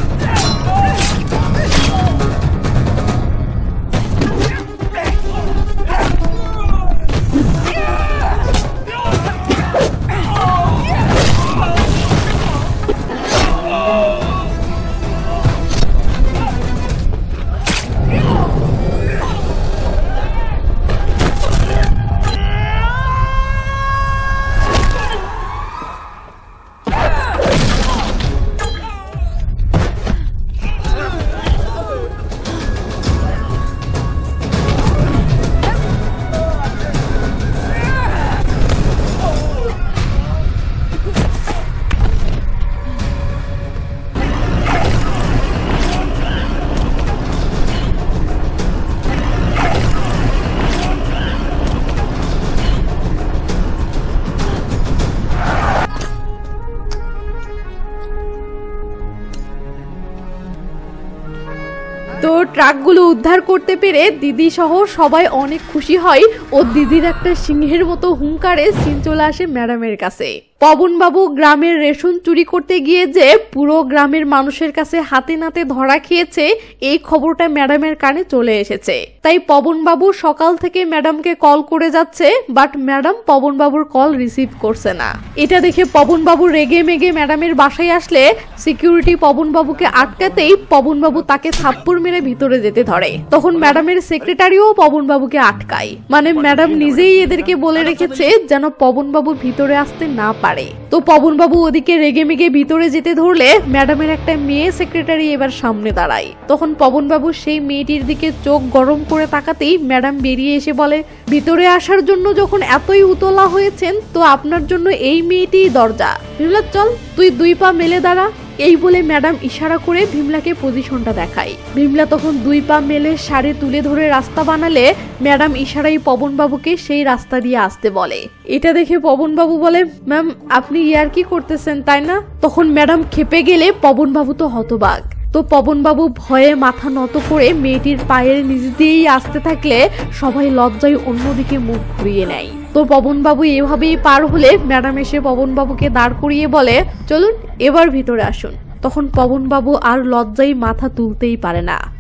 Speaker 1: তো ট্রাকগুলো উদ্ধার করতে পেরে দিদি সহ সবাই অনেক খুশি হয় ও দিদির একটা সিংহের মতো হুঙ্কারে সিন চলে আসে ম্যাডামের কাছে। পবন বাবু গ্রামের রেশন চুরি করতে গিয়ে যে পুরো গ্রামের মানুষের কাছে হাতে নাতে ধরা খেয়েছে এই খবরটা ম্যাডামের কানে চলে এসেছে। তাই পবন বাবু সকাল থেকে ম্যাডামকে কল করে যাচ্ছে, বাট ম্যাডাম পবন বাবুর কল রিসিভ করছে না। এটা দেখে পবন বাবু রেগে মেগে ম্যাডামের বাসায় আসলে সিকিউরিটি পবন বাবুকে আটকাতেই পবন বাবু তাকে থাপ্পড় মেরে ভিতরে যেতে ধরে। তখন ম্যাডামের সেক্রেটারিও পবন বাবুকে আটকায়, মানে ম্যাডাম নিজেই এদেরকে বলে রেখেছে যেন পবন বাবু ভিতরে আসতে না পারে। তো পবন বাবু ওদিকে রেগে মেগে ভিতরে যেতে ধরলে ম্যাডামের একটা মেয়ে সেক্রেটারি এবার সামনে দাঁড়ায়। তখন পবন বাবু সেই মেয়েটির দিকে চোখ গরম করে তাকাতেই ম্যাডাম বেরিয়ে এসে বলে, ভিতরে আসার জন্য যখন এতই উতলা হয়েছেন তো আপনার জন্য এই মেয়েটিই দরজা। ভিমলা চল, তুই দুই পা মেলে দাঁড়া। এই বলে ম্যাডাম ইশারা করে ভিমলাকে পজিশনটা দেখায়। ভিমলা তখন দুই পা মেলে শাড়ি তুলে ধরে রাস্তা বানালে ম্যাডাম ইশারায় পবন বাবুকে সেই রাস্তা দিয়ে আসতে বলে। এটা দেখে পবন বাবু বলে, ম্যাম আপনি ইয়ার কি করতেছেন তাই না? তখন ম্যাডাম খেপে গেলে পবন বাবু তো হতবাক। তো পবন বাবু ভয়ে মাথা নত করে মেয়েটির পায়ের নিচ দিয়েই আসতে থাকলে সবাই লজ্জায় অন্যদিকে মুখ ঘুরিয়ে নেয়। তো পবন বাবু এভাবেই পার হলে ম্যাডাম এসে পবন বাবুকে দাঁড় করিয়ে বলে, চলুন এবার ভিতরে আসুন। তখন পবন বাবু আর লজ্জায় মাথা তুলতেই পারে না।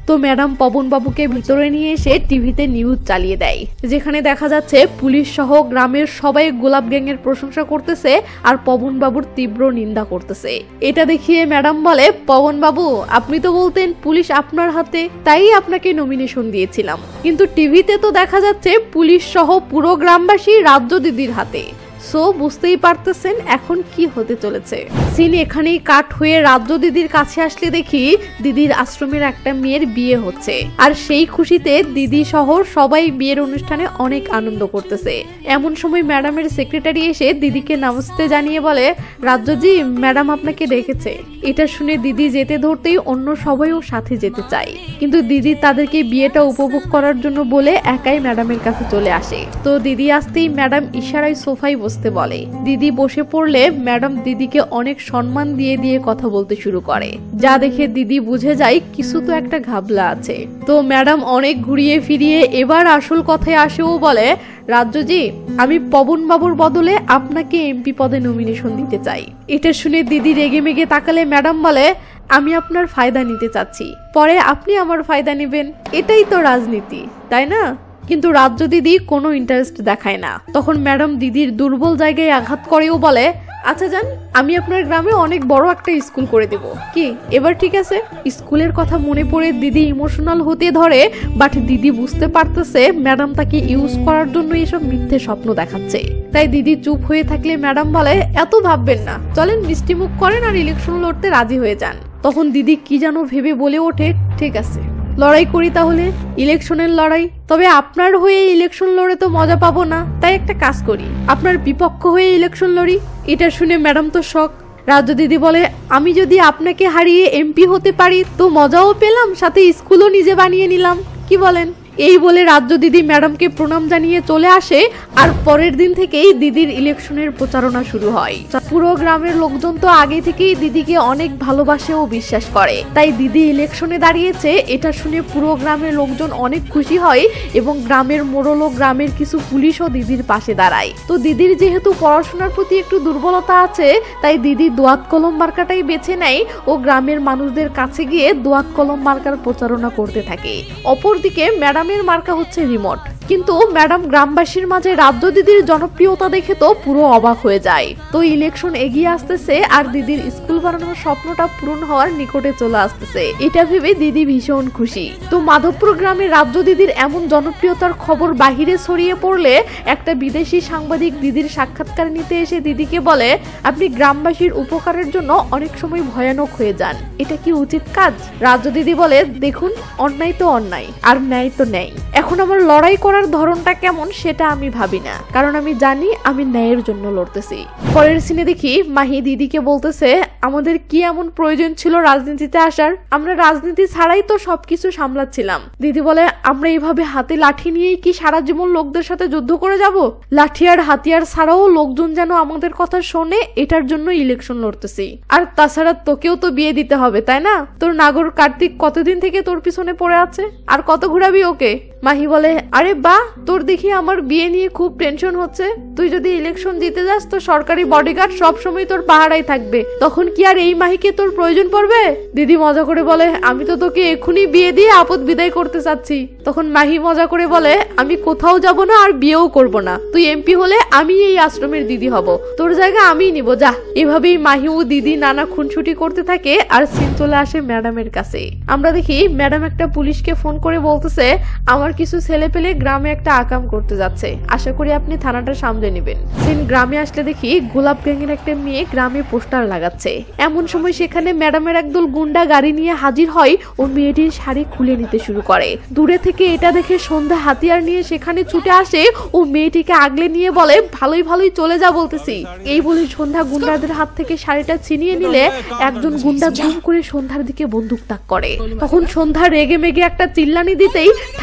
Speaker 1: তো ম্যাডাম পবন বাবুকে ভিতরে নিয়ে এসে টিভিতে নিউজ চালিয়ে দেয়, যেখানে দেখা যাচ্ছে পুলিশ সহ গ্রামের সবাই গোলাপ গ্যাংয়ের প্রশংসা করতেছে আর পবন বাবুর তীব্র নিন্দা করতেছে। এটা দেখিয়ে ম্যাডাম বলে, পবন বাবু আপনি তো বলতেন পুলিশ আপনার হাতে, তাই আপনাকে নমিনেশন দিয়েছিলাম, কিন্তু টিভিতে তো দেখা যাচ্ছে পুলিশ সহ পুরো গ্রামবাসী রাজ্য দিদির হাতে। সো বুঝতেই পারতেছেন এখন কি হতে চলেছে। সিন এখানেই কাট হয়ে রাজ্য দিদির কাছে আসলে দেখি দিদির আশ্রমের একটা মেয়ের বিয়ে হচ্ছে, আর সেই খুশিতে দিদি সহ সবাই বিয়ের অনুষ্ঠানে অনেক আনন্দ করতেছে। এমন সময় ম্যাডামের সেক্রেটারি এসে দিদিকে নমস্তে জানিয়ে বলে, রাজ্যজি ম্যাডাম আপনাকে ডেকেছে। এটা শুনে দিদি যেতে ধরতেই অন্য সবাইও সাথে যেতে চায়, কিন্তু দিদি তাদেরকে বিয়েটা উপভোগ করার জন্য বলে একাই ম্যাডামের কাছে চলে আসে। তো দিদি আসতেই ম্যাডাম ইশারায় সোফায় বসতে বলে। দিদি বসে পড়লে ম্যাডাম দিদিকে অনেক সম্মান দিয়ে দিয়ে কথা বলতে শুরু করে, যা দেখে দিদি বুঝে যায় কিছু তো একটা ঘাবলা আছে। তো ম্যাডাম অনেক ঘুরিয়ে ফিরিয়ে এবার আসল কথায় আসেও বলে, রাজ্যজি আমি পবন বাবুর বদলে আপনাকে এমপি পদে নমিনেশন দিতে চাই। এটা শুনে দিদি রেগে মেগে তাকালে ম্যাডাম বলে, আমি আপনার ফায়দা নিতে চাচ্ছি, পরে আপনি আমার ফায়দা নেবেন, এটাই তো রাজনীতি, তাই না? কিন্তু রাজ্য দিদি কোনো ইন্টারেস্ট দেখায় না। তখন ম্যাডাম দিদির দুর্বল জায়গায় আঘাত করেও বলে, আচ্ছা যান, আমি আপনার গ্রামে অনেক বড় একটা স্কুল করে দেব, কি এবার ঠিক আছে? স্কুলের কথা মনে পড়ে দিদি ইমোশনাল হতে ধরে, বাট দিদি বুঝতে পারতেছে ম্যাডাম তাকে ইউজ করার জন্য এসব মিথ্যে স্বপ্ন দেখাচ্ছে। তাই দিদি চুপ হয়ে থাকলে ম্যাডাম বলে, এত ভাববেন না, চলেন মিষ্টি মুখ করেন আর ইলেকশন লড়তে রাজি হয়ে যান। তখন দিদি কি যেন ভেবে বলে ওঠে, ঠিক আছে লড়াই করি তাহলে, ইলেকশনের লড়াই। তবে আপনার হয়ে ইলেকশন লড়ে তো মজা পাবো না, তাই একটা কাজ করি, আপনার বিপক্ষ হয়ে ইলেকশন লড়ি। এটা শুনে ম্যাডাম তো শক। রাজ্য দিদি বলে, আমি যদি আপনাকে হারিয়ে এমপি হতে পারি তো মজাও পেলাম, সাথে স্কুলও নিজে বানিয়ে নিলাম, কি বলেন? এই বলে রাজ্য দিদি ম্যাডামকে প্রণাম জানিয়ে চলে আসে। আর পরের দিন থেকেই দিদির ইলেকশনের প্রচারণা শুরু হয়। পুরো গ্রামের লোকজন তো আগে থেকেই দিদিকে অনেক ভালোবাসে ও বিশ্বাস করে, তাই দিদি ইলেকশনে দাঁড়িয়েছে এটা শুনে পুরো গ্রামের লোকজন অনেক খুশি হয় এবং গ্রামের মোড়ল ও গ্রামের কিছু পুলিশও দিদির পাশে দাঁড়ায়। তো দিদির যেহেতু পড়াশোনার প্রতি একটু দুর্বলতা আছে, তাই দিদি দোয়াত কলম মার্কাটাই বেছে নেয় ও গ্রামের মানুষদের কাছে গিয়ে দোয়াত কলম মার্কার প্রচারণা করতে থাকে। অপরদিকে ম্যাডাম মার্কা হচ্ছে রিমোট, কিন্তু ম্যাডাম গ্রামবাসীর মাঝে রাজ্য দিদির জনপ্রিয়তা দেখে তো পুরো অবাক হয়ে যায়। তো ইলেকশন এগিয়ে আসতেছে আর দিদির স্কুল বানানোর স্বপ্নটা পূরণ হওয়ার নিকটে চলে আসতেছে, এটা ভেবে দিদি ভীষণ খুশি। তো মাধবপুর গ্রামে রাজ্য দিদির এমন জনপ্রিয়তার খবর বাহিরে ছড়িয়ে পড়লে একটা বিদেশি সাংবাদিক দিদির সাক্ষাৎকার নিতে এসে দিদিকে বলে, আপনি গ্রামবাসীর উপকারের জন্য অনেক সময় ভয়ানক হয়ে যান, এটা কি উচিত কাজ? রাজ্য দিদি বলে, দেখুন অন্যায় তো অন্যায় আর ন্যায় তো ন্যায়, এখন আমার লড়াই করার ধরনটা কেমন সেটা আমি ভাবি না, কারণ আমি জানি আমি ন্যায়ের জন্য লড়তেছি। পরের সিনে দেখি মাহি দিদিকে বলতেছে, আমাদের কি এমন প্রয়োজন ছিল রাজনীতিতে আসার? আমরা রাজনীতি ছাড়াই তো সবকিছু সামলাচ্ছিলাম। দিদি বলে, আমরা এইভাবে হাতে লাঠি নিয়েই কি সারা জীবন লোকদের সাথে যুদ্ধ করে যাব? লাঠি আর হাতিয়ার ছাড়াও লোকজন যেন আমাদের কথা শোনে, এটার জন্য ইলেকশন লড়তেছি। আর তাছাড়া তোকেও তো বিয়ে দিতে হবে, তাই না? তোর নাগর কার্তিক কতদিন থেকে তোর পিছনে পড়ে আছে, আর কত ঘুরাবি ওকে? মাহি বলে, আরে বাহ, তোর দেখি আমার বিয়ে নিয়ে খুব টেনশন হচ্ছে। তুই যদি ইলেকশন জিতে যাস তো সরকারি বডিগার্ড সবসময় তোর পাহারাই থাকবে, তখন কি আর এই মাহিকে তোর প্রয়োজন পড়বে? দিদি মজা করে বলে, আমি তো তোকে এক্ষুনি বিয়ে দিয়ে আপদ বিদায় করতে চাচ্ছি। তখন মাহি মজা করে বলে, আমি কোথাও যাব না আর বিয়েও করব না, তুই এমপি হলে আমি এই আশ্রমের দিদি হব, তোর জায়গা আমিই নিব, যা। এভাবেই মাহি ও দিদি নানা খুনসুটি করতে থাকে আর সিন চলে আসে ম্যাডামের কাছে। আমরা দেখি ম্যাডাম একটা পুলিশকে ফোন করে বলতেছে, আমার কিছু ছেলে পেলে গ্রামে একটা আকাম করতে যাচ্ছে, আশা করি আপনি থানাটা সামলে নেবেন। সিন গ্রামে আসলে দেখি গোলাপ গ্যাংয়ের একটা মেয়ে গ্রামে পোস্টার লাগাচ্ছে। এমন সময় সেখানে ম্যাডামের একদল গুন্ডা গাড়ি নিয়ে হাজির হয় ও মেয়েটির শাড়ি খুলে নিতে শুরু করে। দূরে থেকে এটা দেখে সন্ধ্যা হাতিয়ার নিয়ে সেখানে ছুটে আসে ও মেয়েটিকে আগলে নিয়ে বলে, ভালোই ভালোই চলে যা বলতেছি। এই বলে সন্ধ্যা গুন্ডাদের হাত থেকে শাড়িটা ছিনিয়ে নিলে একজন গুন্ডা ধুম করে সন্ধ্যার দিকে বন্দুক তাক করে। তখন সন্ধ্যা রেগে মেগে একটা চিল্লানি দিতেই ঠাস করে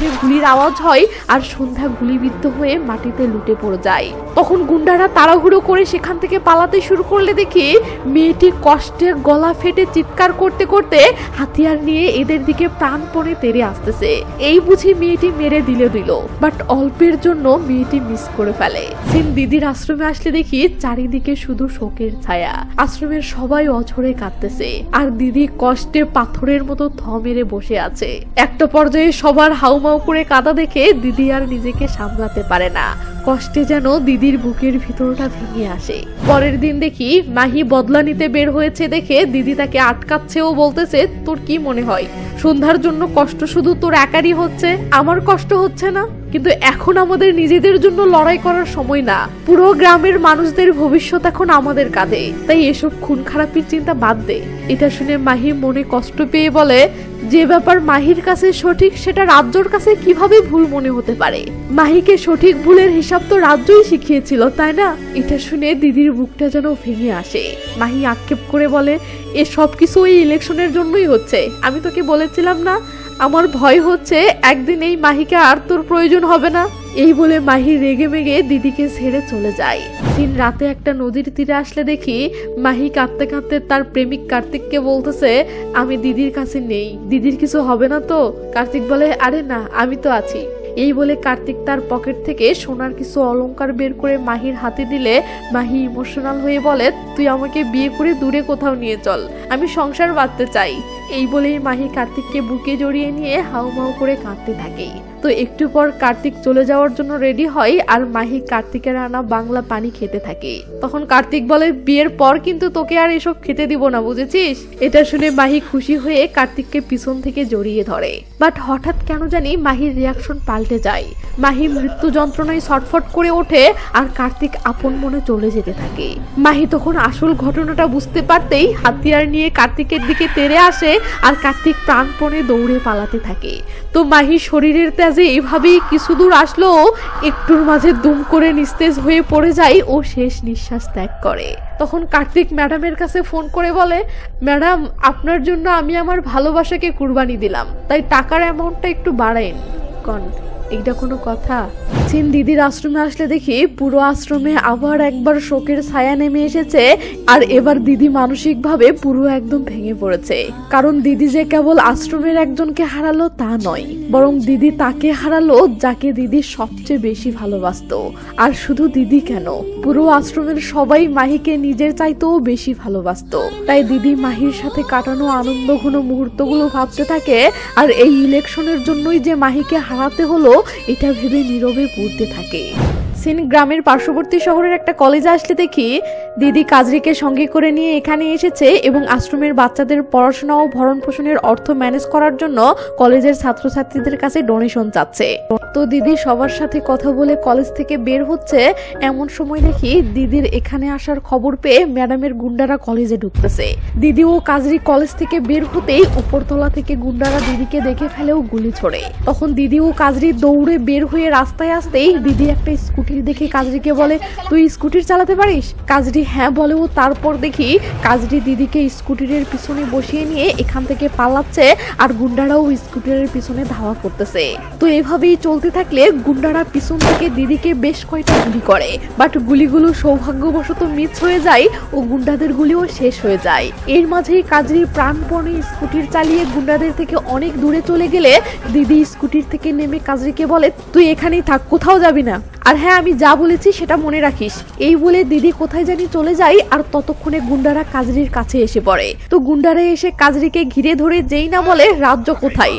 Speaker 1: শুনে গুলির আওয়াজ হয় আর সন্ধ্যা গুলিবিদ্ধ হয়ে মাটিতে লুটে পড়ে যায়। তখন গুন্ডারা তাড়াহুড়ো করে সেখান থেকে পালাতে শুরু করলে দেখি মেয়েটি কষ্টে গলা ফেটে চিৎকার করতে করতে হাতিয়ার নিয়ে এদের দিকে প্রাণপণে তেড়ে আসতেছে। এই বুঝি মেয়েটি মেরে দিলে দিল, বাট অল্পের জন্য মেয়েটি মিস করে ফেলে। সিন দিদির আশ্রমে আসলে দেখি চারিদিকে শুধু শোকের ছায়া। আশ্রমের সবাই অঝরে কাঁদতেছে আর দিদি কষ্টে পাথরের মতো থ মেরে বসে আছে। একটা পর্যায়ে সবার হাউমাউ করে কাঁদা দেখে দিদি আর নিজেকে সামলাতে পারে না। কষ্টে যেন দিদির বুকের ভিতরটা ভেঙে আসে। পরের দিন দেখি মাহি বদলা নিতে বের হয়েছে দেখে দিদি তাকে আটকাচ্ছে ও বলতেছে, তোর কি মনে হয় সন্ধ্যার জন্য কষ্ট শুধু তোর একারই হচ্ছে, আমার কষ্ট হচ্ছে না? কিন্তু এখন আমাদের নিজেদের জন্য লড়াই করার সময় না, পুরো গ্রামের মানুষদের ভবিষ্যৎ এখন আমাদের কাঁধে, তাই এসব খুন খারাপির চিন্তা বাদ দে। এটা শুনে মাহি মনে কষ্ট পেয়ে বলে, যে ব্যাপার মাহির কাছে সঠিক সেটা রাজ্যর কাছে কিভাবে ভুল মনে হতে পারে? মাহিকে সঠিক ভুলের হিসাব তো রাজ্যই শিখিয়েছিল, তাই না? এটা শুনে দিদির বুকটা যেন ভেঙে আসে। মাহি আক্ষেপ করে বলে, এ সব কিছু ওই ইলেকশনের জন্যই হচ্ছে। আমি তোকে বলেছিলাম না, আমার ভয় হচ্ছে একদিন এই মাহিকে আর তোর প্রয়োজন হবে না। এই বলে মাহি রেগে মেগে দিদিকে ছেড়ে চলে যায়। দিন রাতে একটা নদীর তীরে আসলে দেখি মাহি কাঁদতে কাঁদতে তার প্রেমিক কার্তিককে বলতেছে, আমি দিদির কাছে নেই, দিদির কিছু হবে না তো? কার্তিক বলে, আরে না, আমি তো আছি। এই বলে কার্তিক তার পকেট থেকে সোনার কিছু অলংকার বের করে মাহির হাতে দিলে মাহি ইমোশনাল হয়ে বলে, তুই আমাকে বিয়ে করে দূরে কোথাও নিয়ে চল, আমি সংসার বাঁধতে চাই। এই বলেই মাহি কার্তিককে বুকে জড়িয়ে নিয়ে হাউমাউ করে কাঁদতে থাকে। তো একটু পর কার্তিক চলে যাওয়ার জন্য রেডি হয় আর মাহি কার্তিকের আনা বাংলা পানি খেতে থাকে। তখন কার্তিক বলে, বিয়ের পর কিন্তু তোকে আর এসব খেতে দিব না, বুঝেছিস? এটা শুনে মাহি খুশি হয়ে কার্তিককে পিছন থেকে জড়িয়ে ধরে। বাট হঠাৎ কেন জানি মাহির রিয়াকশন পাল্টে যায়। মাহি মৃত্যু যন্ত্রণায় ছটফট করে ওঠে আর কার্তিক আপন মনে চলে যেতে থাকে। মাহি তখন আসল ঘটনাটা বুঝতে পারতেই হাতিয়ার নিয়ে কার্তিকের দিকে তেড়ে আসে আর কার্তিক প্রাণপণে দৌড়ে পালাতে থাকে। তো মাহি শরীরের তেজে এভাবেই কিছু দূর আসলো, একটুর মাঝে দুম করে নিস্তেজ হয়ে পড়ে যায় ও শেষ নিঃশ্বাস ত্যাগ করে। তখন কার্তিক ম্যাডামের কাছে ফোন করে বলে, ম্যাডাম, আপনার জন্য আমি আমার ভালোবাসাকে কুরবানি দিলাম, তাই টাকার অ্যামাউন্টটা একটু বাড়াইন। কন এইটা কোনো কথা? সিন দিদির আশ্রমে আসলে দেখি পুরো আশ্রমে আবার একবার শোকের ছায়া নেমে এসেছে আর এবার দিদি মানসিক ভাবে পুরো একদম ভেঙে পড়েছে। কারণ দিদি যে কেবল আশ্রমের একজনকে হারালো তা নয়, বরং দিদি তাকে হারালো যাকে দিদি সবচেয়ে বেশি ভালোবাসতো। আর শুধু দিদি কেন, পুরো আশ্রমের সবাই মাহিকে নিজের চাইতেও বেশি ভালোবাসতো। তাই দিদি মাহির সাথে কাটানো আনন্দ ঘন মুহূর্তগুলো ভাবতে থাকে আর এই ইলেকশনের জন্যই যে মাহিকে হারাতে হলো এটা ভেবে নীরবে পড়তে থাকে। সিন গ্রামের পার্শ্ববর্তী শহরের একটা কলেজে আসলে দেখি দিদি কাজরিকে সঙ্গে করে নিয়ে এখানে এসেছে এবং আশ্রমের বাচ্চাদের পড়াশোনা ও ভরণ পোষণের অর্থ ম্যানেজ করার জন্য কলেজের ছাত্রছাত্রীদের কাছে ডোনেশন চাচ্ছে। তো দিদি সবার সাথে কথা বলে কলেজ থেকে বের হচ্ছে, এমন সময় দেখি দিদির এখানে আসার খবর পেয়ে ম্যাডামের গুন্ডারা কলেজে ঢুকতেছে। দিদি ও কাজরি কলেজ থেকে বের হতেই উপরতলা থেকে গুন্ডারা দিদিকে দেখে ফেলেও গুলি ছোড়ে। তখন দিদি ও কাজরি দৌড়ে বের হয়ে রাস্তায় আসতেই দিদি একটা স্কুটির দেখে কাজরিকে বলে, তুই স্কুটির চালাতে পারিস? কাজরি হ্যাঁ বলে ও তারপর দেখি কাজরি দিদিকে স্কুটিরের পিছনে বসিয়ে নিয়ে এখান থেকে পালাচ্ছে আর গুন্ডারাও স্কুটিরের পিছনে ধাওয়া করতেছে। তো এভাবেই চলতে থাকলে গুন্ডারা পিছন থেকে দিদিকে বেশ কয়টা গুলি করে, বাট গুলিগুলো সৌভাগ্যবশত মিস হয়ে যায় ও গুন্ডাদের গুলিও শেষ হয়ে যায়। এর মাঝেই কাজরি প্রাণপণে স্কুটির চালিয়ে গুন্ডাদের থেকে অনেক দূরে চলে গেলে দিদি স্কুটির থেকে নেমে কাজরিকে বলে, তুই এখানেই থাক, কোথাও যাবি না, আর হ্যাঁ আমি যা বলেছি সেটা মনে রাখিস। এই বলে দিদি কোথায় জানি চলে যায় আর ততক্ষণে গুন্ডারা কাজরির কাছে এসে পড়ে। তো গুন্ডারা এসে কাজরিকে ঘিরে ধরে যেই না বলে, রাজ্য কোথায়?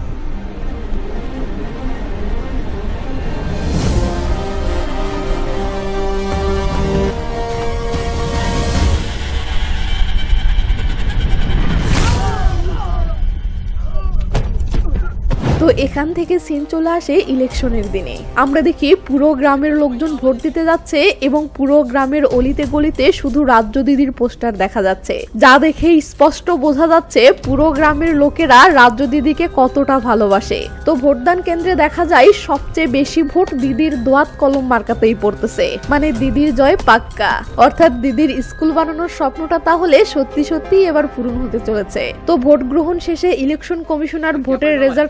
Speaker 1: তো এখান থেকে সিন চলে আসে ইলেকশনের দিনে। আমরা দেখি পুরো গ্রামের লোকজন ভোট দিতে যাচ্ছে এবং পুরো গ্রামের অলিতে গলিতে শুধু রাজ্য দিদির পোস্টার দেখা যাচ্ছে, যা দেখে স্পষ্ট বোঝা যাচ্ছে পুরো গ্রামের লোকেরা রাজ্য দিদিকে কতটা ভালোবাসে। তো ভোটদান কেন্দ্রে দেখা যায় সবচেয়ে বেশি ভোট দিদির দোয়াত কলম মার্কাতেই পড়তেছে, মানে দিদির জয় পাক্কা। অর্থাৎ দিদির স্কুল বানানোর স্বপ্নটা তাহলে সত্যি সত্যি এবার পূরণ হতে চলেছে। তো ভোট গ্রহণ শেষে ইলেকশন কমিশনার ভোটের রেজাল্ট হাতে নিয়ে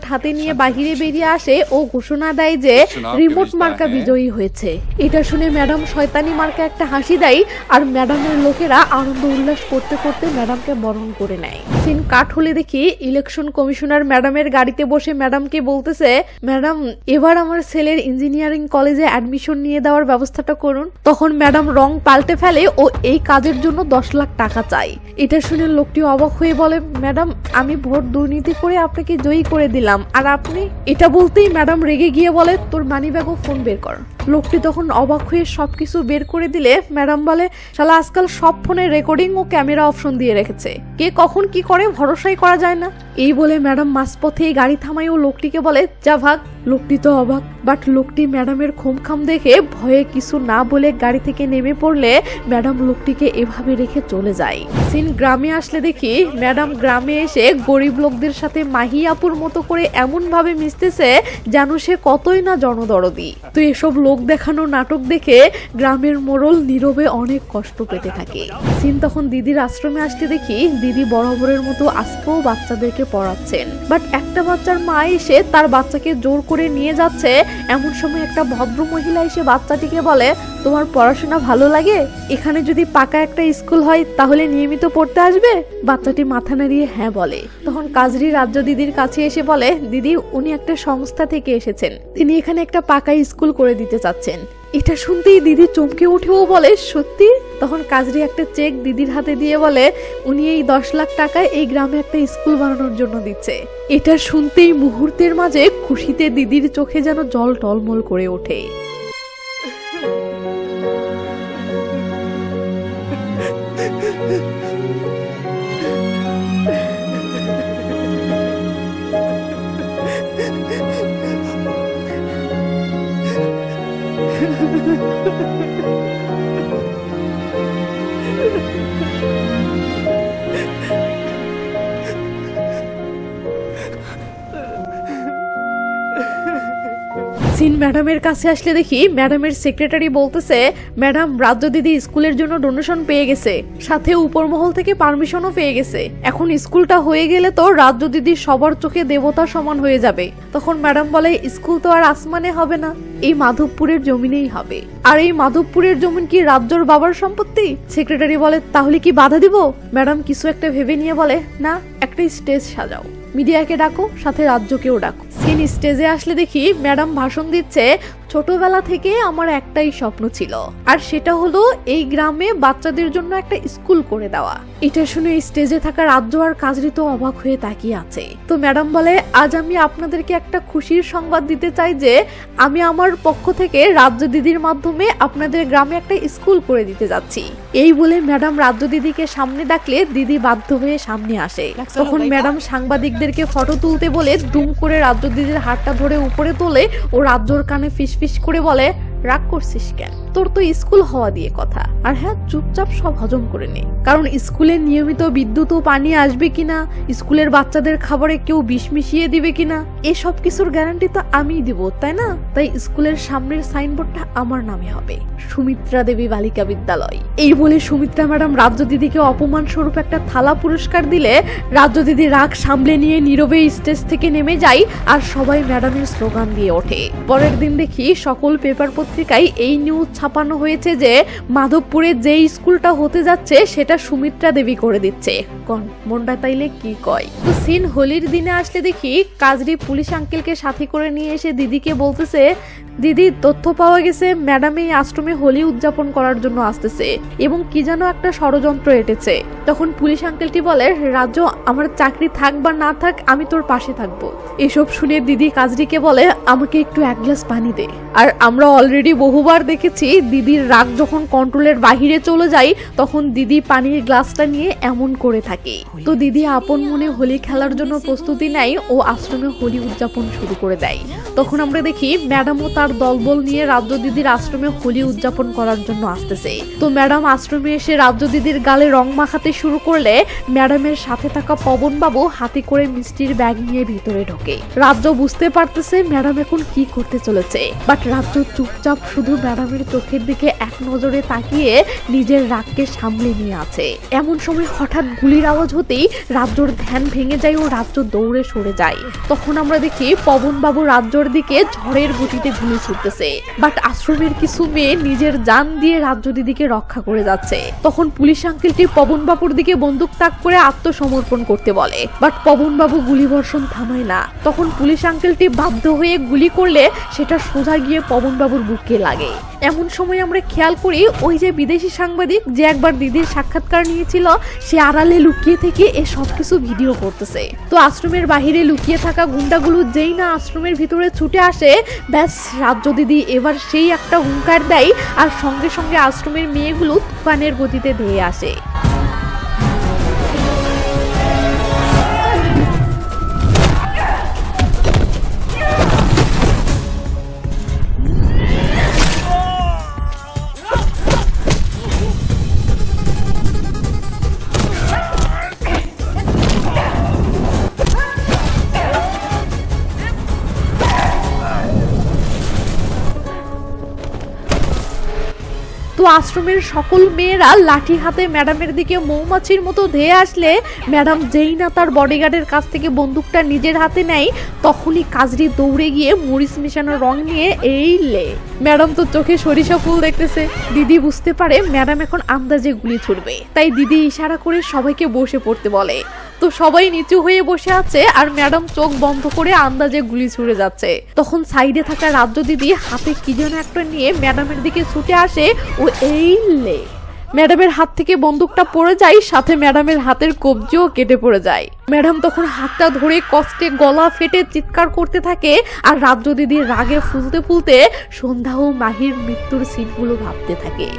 Speaker 1: নিয়ে বাহিরে বেরিয়ে আসে ও ঘোষণা দেয় যে রিমোট মার্কা বিজয়ী হয়েছে। এটা শুনে ম্যাডাম শয়তানি মার্কা একটা হাসি দেয় আর ম্যাডামের লোকেরা আনন্দ উল্লাস করতে করতে ম্যাডামকে বরণ করে নেয়। সিন কাট হলে দেখি ইলেকশন কমিশনার ম্যাডামের গাড়িতে বসে ম্যাডামকে বলতেছে, ম্যাডাম এবার আমার ছেলের ইঞ্জিনিয়ারিং কলেজে অ্যাডমিশন নিয়ে দেওয়ার ব্যবস্থাটা করুন। তখন ম্যাডাম রং পাল্টে ফেলে ও এই কাজের জন্য দশ লাখ টাকা চাই। এটা শুনে লোকটি অবাক হয়ে বলে, ম্যাডাম আমি ভোট দুর্নীতি করে আপনাকে জয়ী করে দিলাম আর আপনি। এটা বলতেই ম্যাডাম রেগে গিয়ে বলে, তোর মানি ব্যাগ ও ফোন বের কর। লোকটি তখন অবাক হয়ে সবকিছু বের করে দিলে ম্যাডাম বলে, শালা আজকাল সব ফোনে রেকর্ডিং ও ক্যামেরা অপশন দিয়ে রেখেছে, কে কখন কি করে ভরসাই করা যায় না। এই বলে ম্যাডাম মাঝপথে গাড়ি থামাই ও লোকটিকে বলে, যা ভাগ। লোকটি তো অবাক, বাট লোকটি ম্যাডামের খোমখাম দেখে ভয়ে কিছু না বলে গাড়ি থেকে নেমে পড়লে ম্যাডাম লোকটিকে এভাবে রেখে চলে যায়। সিন গ্রামে আসলে দেখি ম্যাডাম গ্রামে এসে গরিব লোকদের সাথে মাহি আপুর মতো করে এমন ভাবে মিশতেছে যেন সে কতই না জনদরদি। তো এসব লোক দেখানো নাটক দেখে গ্রামের মোড়ল নীরবে অনেক কষ্ট পেতে থাকে। সিন তখন দিদির আশ্রমে আসতে দেখি দিদি বরাবরের মতো আজকেও বাচ্চাদেরকে পড়াচ্ছেন, বাট একটা বাচ্চার মা এসে তার বাচ্চাকে জোর করে নিয়ে যাচ্ছে। এমন সময় একটা ভদ্র মহিলা এসে বাচ্চাটিকে বলে, তোমার পড়াশোনা ভালো লাগে? এখানে যদি পাকা একটা স্কুল হয় তাহলে নিয়মিত পড়তে আসবে? বাচ্চাটি মাথা নাড়িয়ে হ্যাঁ বলে। তখন কাজরি রাজ্য দিদির কাছে এসে বলে, দিদি উনি একটা সংস্থা থেকে এসেছেন, তিনি এখানে একটা পাকা স্কুল করে দিতে চাচ্ছেন। এটা শুনতেই দিদি চমকে উঠেও বলে, সত্যি? তখন কাজরি একটা চেক দিদির হাতে দিয়ে বলে, উনি এই দশ লাখ টাকায় এই গ্রামে একটা স্কুল বানানোর জন্য দিচ্ছে। এটা শুনতেই মুহূর্তের মাঝে খুশিতে দিদির চোখে যেন জল টলমল করে ওঠে। সিন ম্যাডামের কাছে আসলে দেখি ম্যাডামের সেক্রেটারি বলতেছে, ম্যাডাম রাজ্য দিদি স্কুলের জন্য ডোনেশন পেয়ে গেছে, সাথে উপর মহল থেকে পারমিশনও পেয়ে গেছে। এখন স্কুলটা হয়ে গেলে তো রাজ্য দিদি সবার চোখে দেবতা সমান হয়ে যাবে। তখন ম্যাডাম বলে, স্কুল তো আর আসমানে হবে না, এই মাধবপুরের জমিনেই হবে। আর এই মাধবপুরের জমিন কি রাজ্যর বাবার সম্পত্তি? সেক্রেটারি বলে, তাহলে কি বাধা দিব? ম্যাডাম কিছু একটা ভেবে নিয়ে বলে, না, একটা স্টেজ সাজাও, মিডিয়াকে ডাকো, সাথে রাজ্যকেও ডাকো। সিন স্টেজে আসলে দেখি ম্যাডাম ভাষণ দিচ্ছে, ছোটবেলা থেকে আমার একটাই স্বপ্ন ছিল, আর সেটা হলো এই গ্রামে বাচ্চাদের জন্য একটা স্কুল করে দেওয়া। এটা শুনে স্টেজে থাকা রাজ্য আর কাজরি তো অবাক হয়ে তাকিয়ে আছে। তো ম্যাডাম বলে, আজ আমি আপনাদেরকে একটা খুশির সংবাদ দিতে চাই যে আমি আমার পক্ষ থেকে রাজ্য দিদির মাধ্যমে আপনাদের গ্রামে একটা স্কুল করে দিতে যাচ্ছি। এই বলে ম্যাডাম রাজ্য দিদিকে সামনে ডাকলে দিদি বাধ্য হয়ে সামনে আসে। তখন ম্যাডাম সাংবাদিকদেরকে ফটো তুলতে বলে দুম করে রাজ্য দিদির হাতটা ধরে উপরে তোলে ও রাজ্যর কানে ফিস ফিস করে বলে, রাগ করছিস কেন? তোর তো স্কুল হওয়া দিয়ে কথা, আর হ্যাঁ চুপচাপ সব হজম করে নে, কারণ স্কুলে নিয়মিত বিদ্যুৎ ও পানি আসবে কিনা, স্কুলের বাচ্চাদের খাবারে কেউ বিষ মিশিয়ে দিবে কিনা, এসব কিছুর গ্যারান্টি তো আমিই দিব, তাই না? তাই স্কুলের সামনের সাইনবোর্ডটা আমার নামে হবে, সুমিত্রা দেবী বালিকা বিদ্যালয়। এই বলে সুমিত্রা ম্যাডাম রাজ্য দিদিকে অপমান স্বরূপ একটা থালা পুরস্কার দিলে রাজ্য দিদি রাগ সামলে নিয়ে নীরবে স্টেজ থেকে নেমে যায় আর সবাই ম্যাডামের স্লোগান দিয়ে ওঠে। পরের দিন দেখি সকল পেপার পত্রিকায় এই নিউজ ছাপানো হয়েছে যে মাধবপুরে যে স্কুলটা হতে যাচ্ছে সেটা সুমিত্রা দেবী করে দিচ্ছে। কোন মনটা তাইলে কি কয়। তো সিন হোলির দিনে আসলে দেখি কাজরি পুলিশ আঙ্কেলকে সাথে করে নিয়ে এসে দিদিকে বলতেছে, দিদি তথ্য পাওয়া গেছে ম্যাডাম এই আশ্রমে হোলি উদযাপন করার জন্য আসতেছে এবং কি যেন একটা ষড়যন্ত্র এটেছে। তখন পুলিশ আঙ্কেলটি বলে, রাজ্য আমার চাকরি থাক বা না থাক আমি তোর পাশে থাকবো। এসব শুনে দিদি কাজরিকে বলে, আমাকে একটু এক গ্লাস পানি দে। আর আমরা অলরেডি বহুবার দেখেছি দিদির রাগ যখন কন্ট্রোলের বাহিরে চলে যায় তখন দিদি পানির গ্লাসটা নিয়ে এমন করে থাকে। তো দিদি আপন মনে হোলি খেলার জন্য প্রস্তুতি নেয় ও আশ্রমে হোলি উদযাপন শুরু করে দেয়। তখন আমরা দেখি ম্যাডামও তার তার দলবল নিয়ে রাজ্য দিদির আশ্রমে হোলি উদযাপন করার জন্য আসতেছে। তো ম্যাডাম আশ্রমে এসে রাজ্য দিদির গালে রং মাখাতে শুরু করলে ম্যাডামের সাথে থাকা পবন বাবু হাতে করে মিষ্টির ব্যাগ নিয়ে ভিতরে ঢোকে। রাজ্য বুঝতে পারতেছে ম্যাডাম এখন কি করতে চলেছে, বাট রাজ্য চুপচাপ শুধু ম্যাডামের চোখের দিকে এক নজরে তাকিয়ে নিজের রাগকে সামলে নিয়ে আছে। এমন সময় হঠাৎ গুলির আওয়াজ হতেই রাজ্যর ধ্যান ভেঙে যায় ও রাজ্য দৌড়ে সরে যায়। তখন আমরা দেখি পবন বাবু রাজ্যর দিকে ঝড়ের গতিতে গুলি ছুটতেছে, বাট আশ্রমের কিছু মেয়ে নিজের জান দিয়ে রাজ্য দিদিকে রক্ষা করে যাচ্ছে। তখন পুলিশ আঙ্কেলটি পবন বাবুর দিকে বন্দুক তাক করে আত্মসমর্পণ করতে বলে, বাট পবন বাবু গুলি বর্ষণ থামায় না। তখন পুলিশ আঙ্কেলটি বাধ্য হয়ে গুলি করলে সেটা সোজা গিয়ে পবন বাবুর বুকে লাগে। এমন সময় আমরা খেয়াল করি ওই যে বিদেশি সাংবাদিক যে একবার দিদির সাক্ষাৎকার নিয়েছিল, সে আড়ালে লুকিয়ে থেকে এ সবকিছু ভিডিও করতেছে। তো আশ্রমের বাহিরে লুকিয়ে থাকা গুন্ডাগুলো যেই না আশ্রমের ভিতরে ছুটে আসে, ব্যাস রাজ্য দিদি এবার সেই একটা হুঙ্কার দেয় আর সঙ্গে সঙ্গে আশ্রমের মেয়েগুলো তুফানের গতিতে ধেয়ে আসে। তো আশ্রমের সকল মেয়েরা লাঠি হাতে ম্যাডামের দিকে মৌমাছির মতো ধেয়ে আসলে ম্যাডাম যেই না তার বডিগার্ডের কাছ থেকে বন্দুকটা নিজের হাতে নেয়, তখনই কাজরি দৌড়ে গিয়ে মরিচ মিশানো রং নিয়ে এই লে। ম্যাডাম তো চোখে সরিষা ফুল দেখতেছে। দিদি বুঝতে পারে ম্যাডাম এখন আন্দাজে গুলি ছুড়বে, তাই দিদি ইশারা করে সবাইকে বসে পড়তে বলে। তো সবাই নিচু হয়ে বসে আছে আর ম্যাডাম চোখ বন্ধ করে আন্দাজে গুলি ছুড়ে যাচ্ছে। তখন সাইডে থাকা রাজ্য দিদি হাতে কি যেন একটা নিয়ে ম্যাডামের দিকে ছুটে আসে ও এই লে ম্যাডামের হাত থেকে বন্দুকটা পড়ে যায়, সাথে ম্যাডামের হাতের কবজিও কেটে পড়ে যায়। ম্যাডাম তখন হাতটা ধরে কষ্টে গলা ফেটে চিৎকার করতে থাকে আর রাজ্য দিদির রাগে ফুলতে ফুলতে সন্ধ্যা ও মাহির মৃত্যুর সিনগুলো ভাবতে থাকে।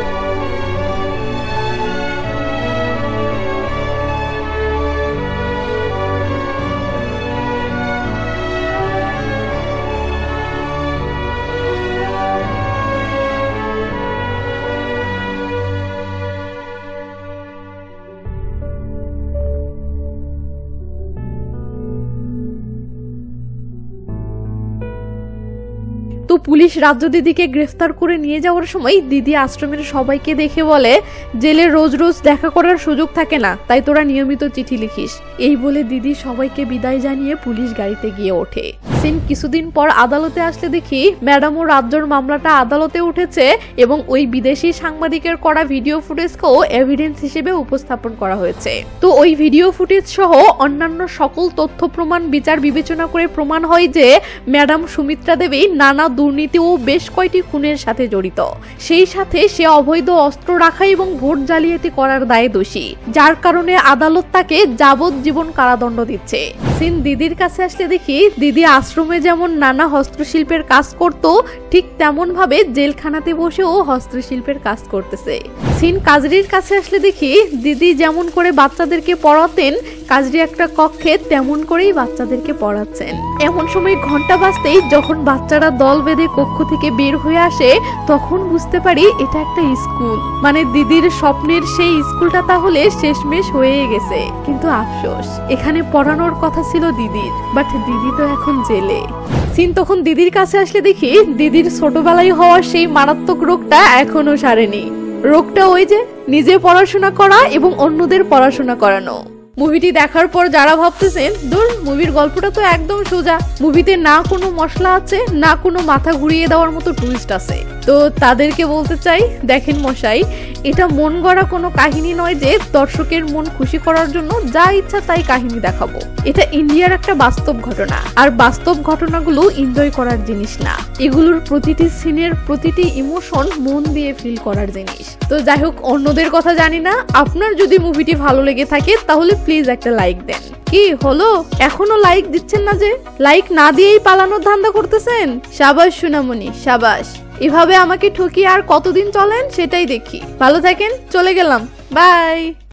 Speaker 1: তো পুলিশ রাজ্য দিদিকে গ্রেফতার করে নিয়ে যাওয়ার সময় দিদি আশ্রমের সবাইকে দেখে বলে, জেলে রোজ রোজ দেখা করার সুযোগ থাকে না, তাই তোরা নিয়মিত চিঠি লিখিস। এই বলে দিদি সবাইকে বিদায় জানিয়ে পুলিশ গাড়িতে গিয়ে ওঠে। সিন কিছুদিন পর আদালতে আসলে দেখি ম্যাডাম ও রাজ্যর মামলাটা আদালতে উঠেছে এবং ওই বিদেশি সাংবাদিকের করা ভিডিও ফুটেজকেও এভিডেন্স হিসেবে উপস্থাপন করা হয়েছে। তো ওই ভিডিও ফুটেজ সহ অন্যান্য সকল তথ্য প্রমাণ বিচার বিবেচনা করে প্রমাণ হয় যে ম্যাডাম সুমিত্রা দেবী নানা দুর্নীতি ও বেশ কয়টি খুনের সাথে জড়িত। সেই সাথে সে অবৈধ অস্ত্র রাখা এবং ভোট জালিয়াতি করার দায়ে দোষী, যার কারণে আদালত তাকে যাবজ্জীবন কারাদণ্ড দিচ্ছে। সিন দিদির কাছে আসলে দেখি দিদি আশ্রমে যেমন নানা হস্তশিল্পের কাজ করত, ঠিক তেমন ভাবে জেলখানাতে বসেও হস্তশিল্পের কাজ করতেছে। সিন কাজরির কাছে আসলে দেখি দিদি যেমন করে বাচ্চাদেরকে পড়াতেন, কাজরি একটা কক্ষে তেমন করেই বাচ্চাদেরকে পড়াচ্ছেন। এমন সময় ঘন্টা বাজতেই যখন বাচ্চারা দল বেঁধে কক্ষ থেকে বের হয়ে আসে, তখন বুঝতে পারি এটা একটা স্কুল। মানে দিদির স্বপ্নের সেই স্কুলটা তাহলে শেষমেশ হয়ে গেছে। কিন্তু আফসোস, এখানে পড়ানোর কথা ছিল দিদির, বাট দিদি তো এখন জেলে। সিন তখন দিদির কাছে আসলে দেখি দিদির ছোটবেলায় হওয়া সেই মারাত্মক রোগটা এখনো সারেনি। রোগটা ওই যে নিজে পড়াশোনা করা এবং অন্যদের পড়াশোনা করানো। মুভিটি দেখার পর যারা ভাবতেছেন দূর মুভির গল্পটা তো একদম সোজা, মুভিতে না কোনো মশলা আছে না কোনো মাথা ঘুরিয়ে দেওয়ার মতো টুইস্ট আছে, তো তাদেরকে বলতে চাই, দেখেন মশাই, এটা মন গড়া কোনো কাহিনী নয় যে দর্শকের মন খুশি করার জন্য যা ইচ্ছা তাই কাহিনী দেখাবো। এটা ইন্ডিয়ার একটা বাস্তব ঘটনা, আর বাস্তব ঘটনাগুলো এনজয় করার জিনিস না, এগুলোর প্রতিটি সিনের প্রতিটি ইমোশন মন দিয়ে ফিল করার জিনিস। তো যাই হোক, অন্যদের কথা জানি না, আপনার যদি মুভিটি ভালো লেগে থাকে তাহলে প্লিজ একটা লাইক দেন। কি হলো, এখনো লাইক দিচ্ছেন না যে? লাইক না দিয়েই পালানোর ধান্দা করতেছেন? সাবাস সোনামণি, সাবাস। এভাবে আমাকে ঠকিয়ে আর কতদিন চলেন সেটাই দেখি। ভালো থাকেন, চলে গেলাম, বাই।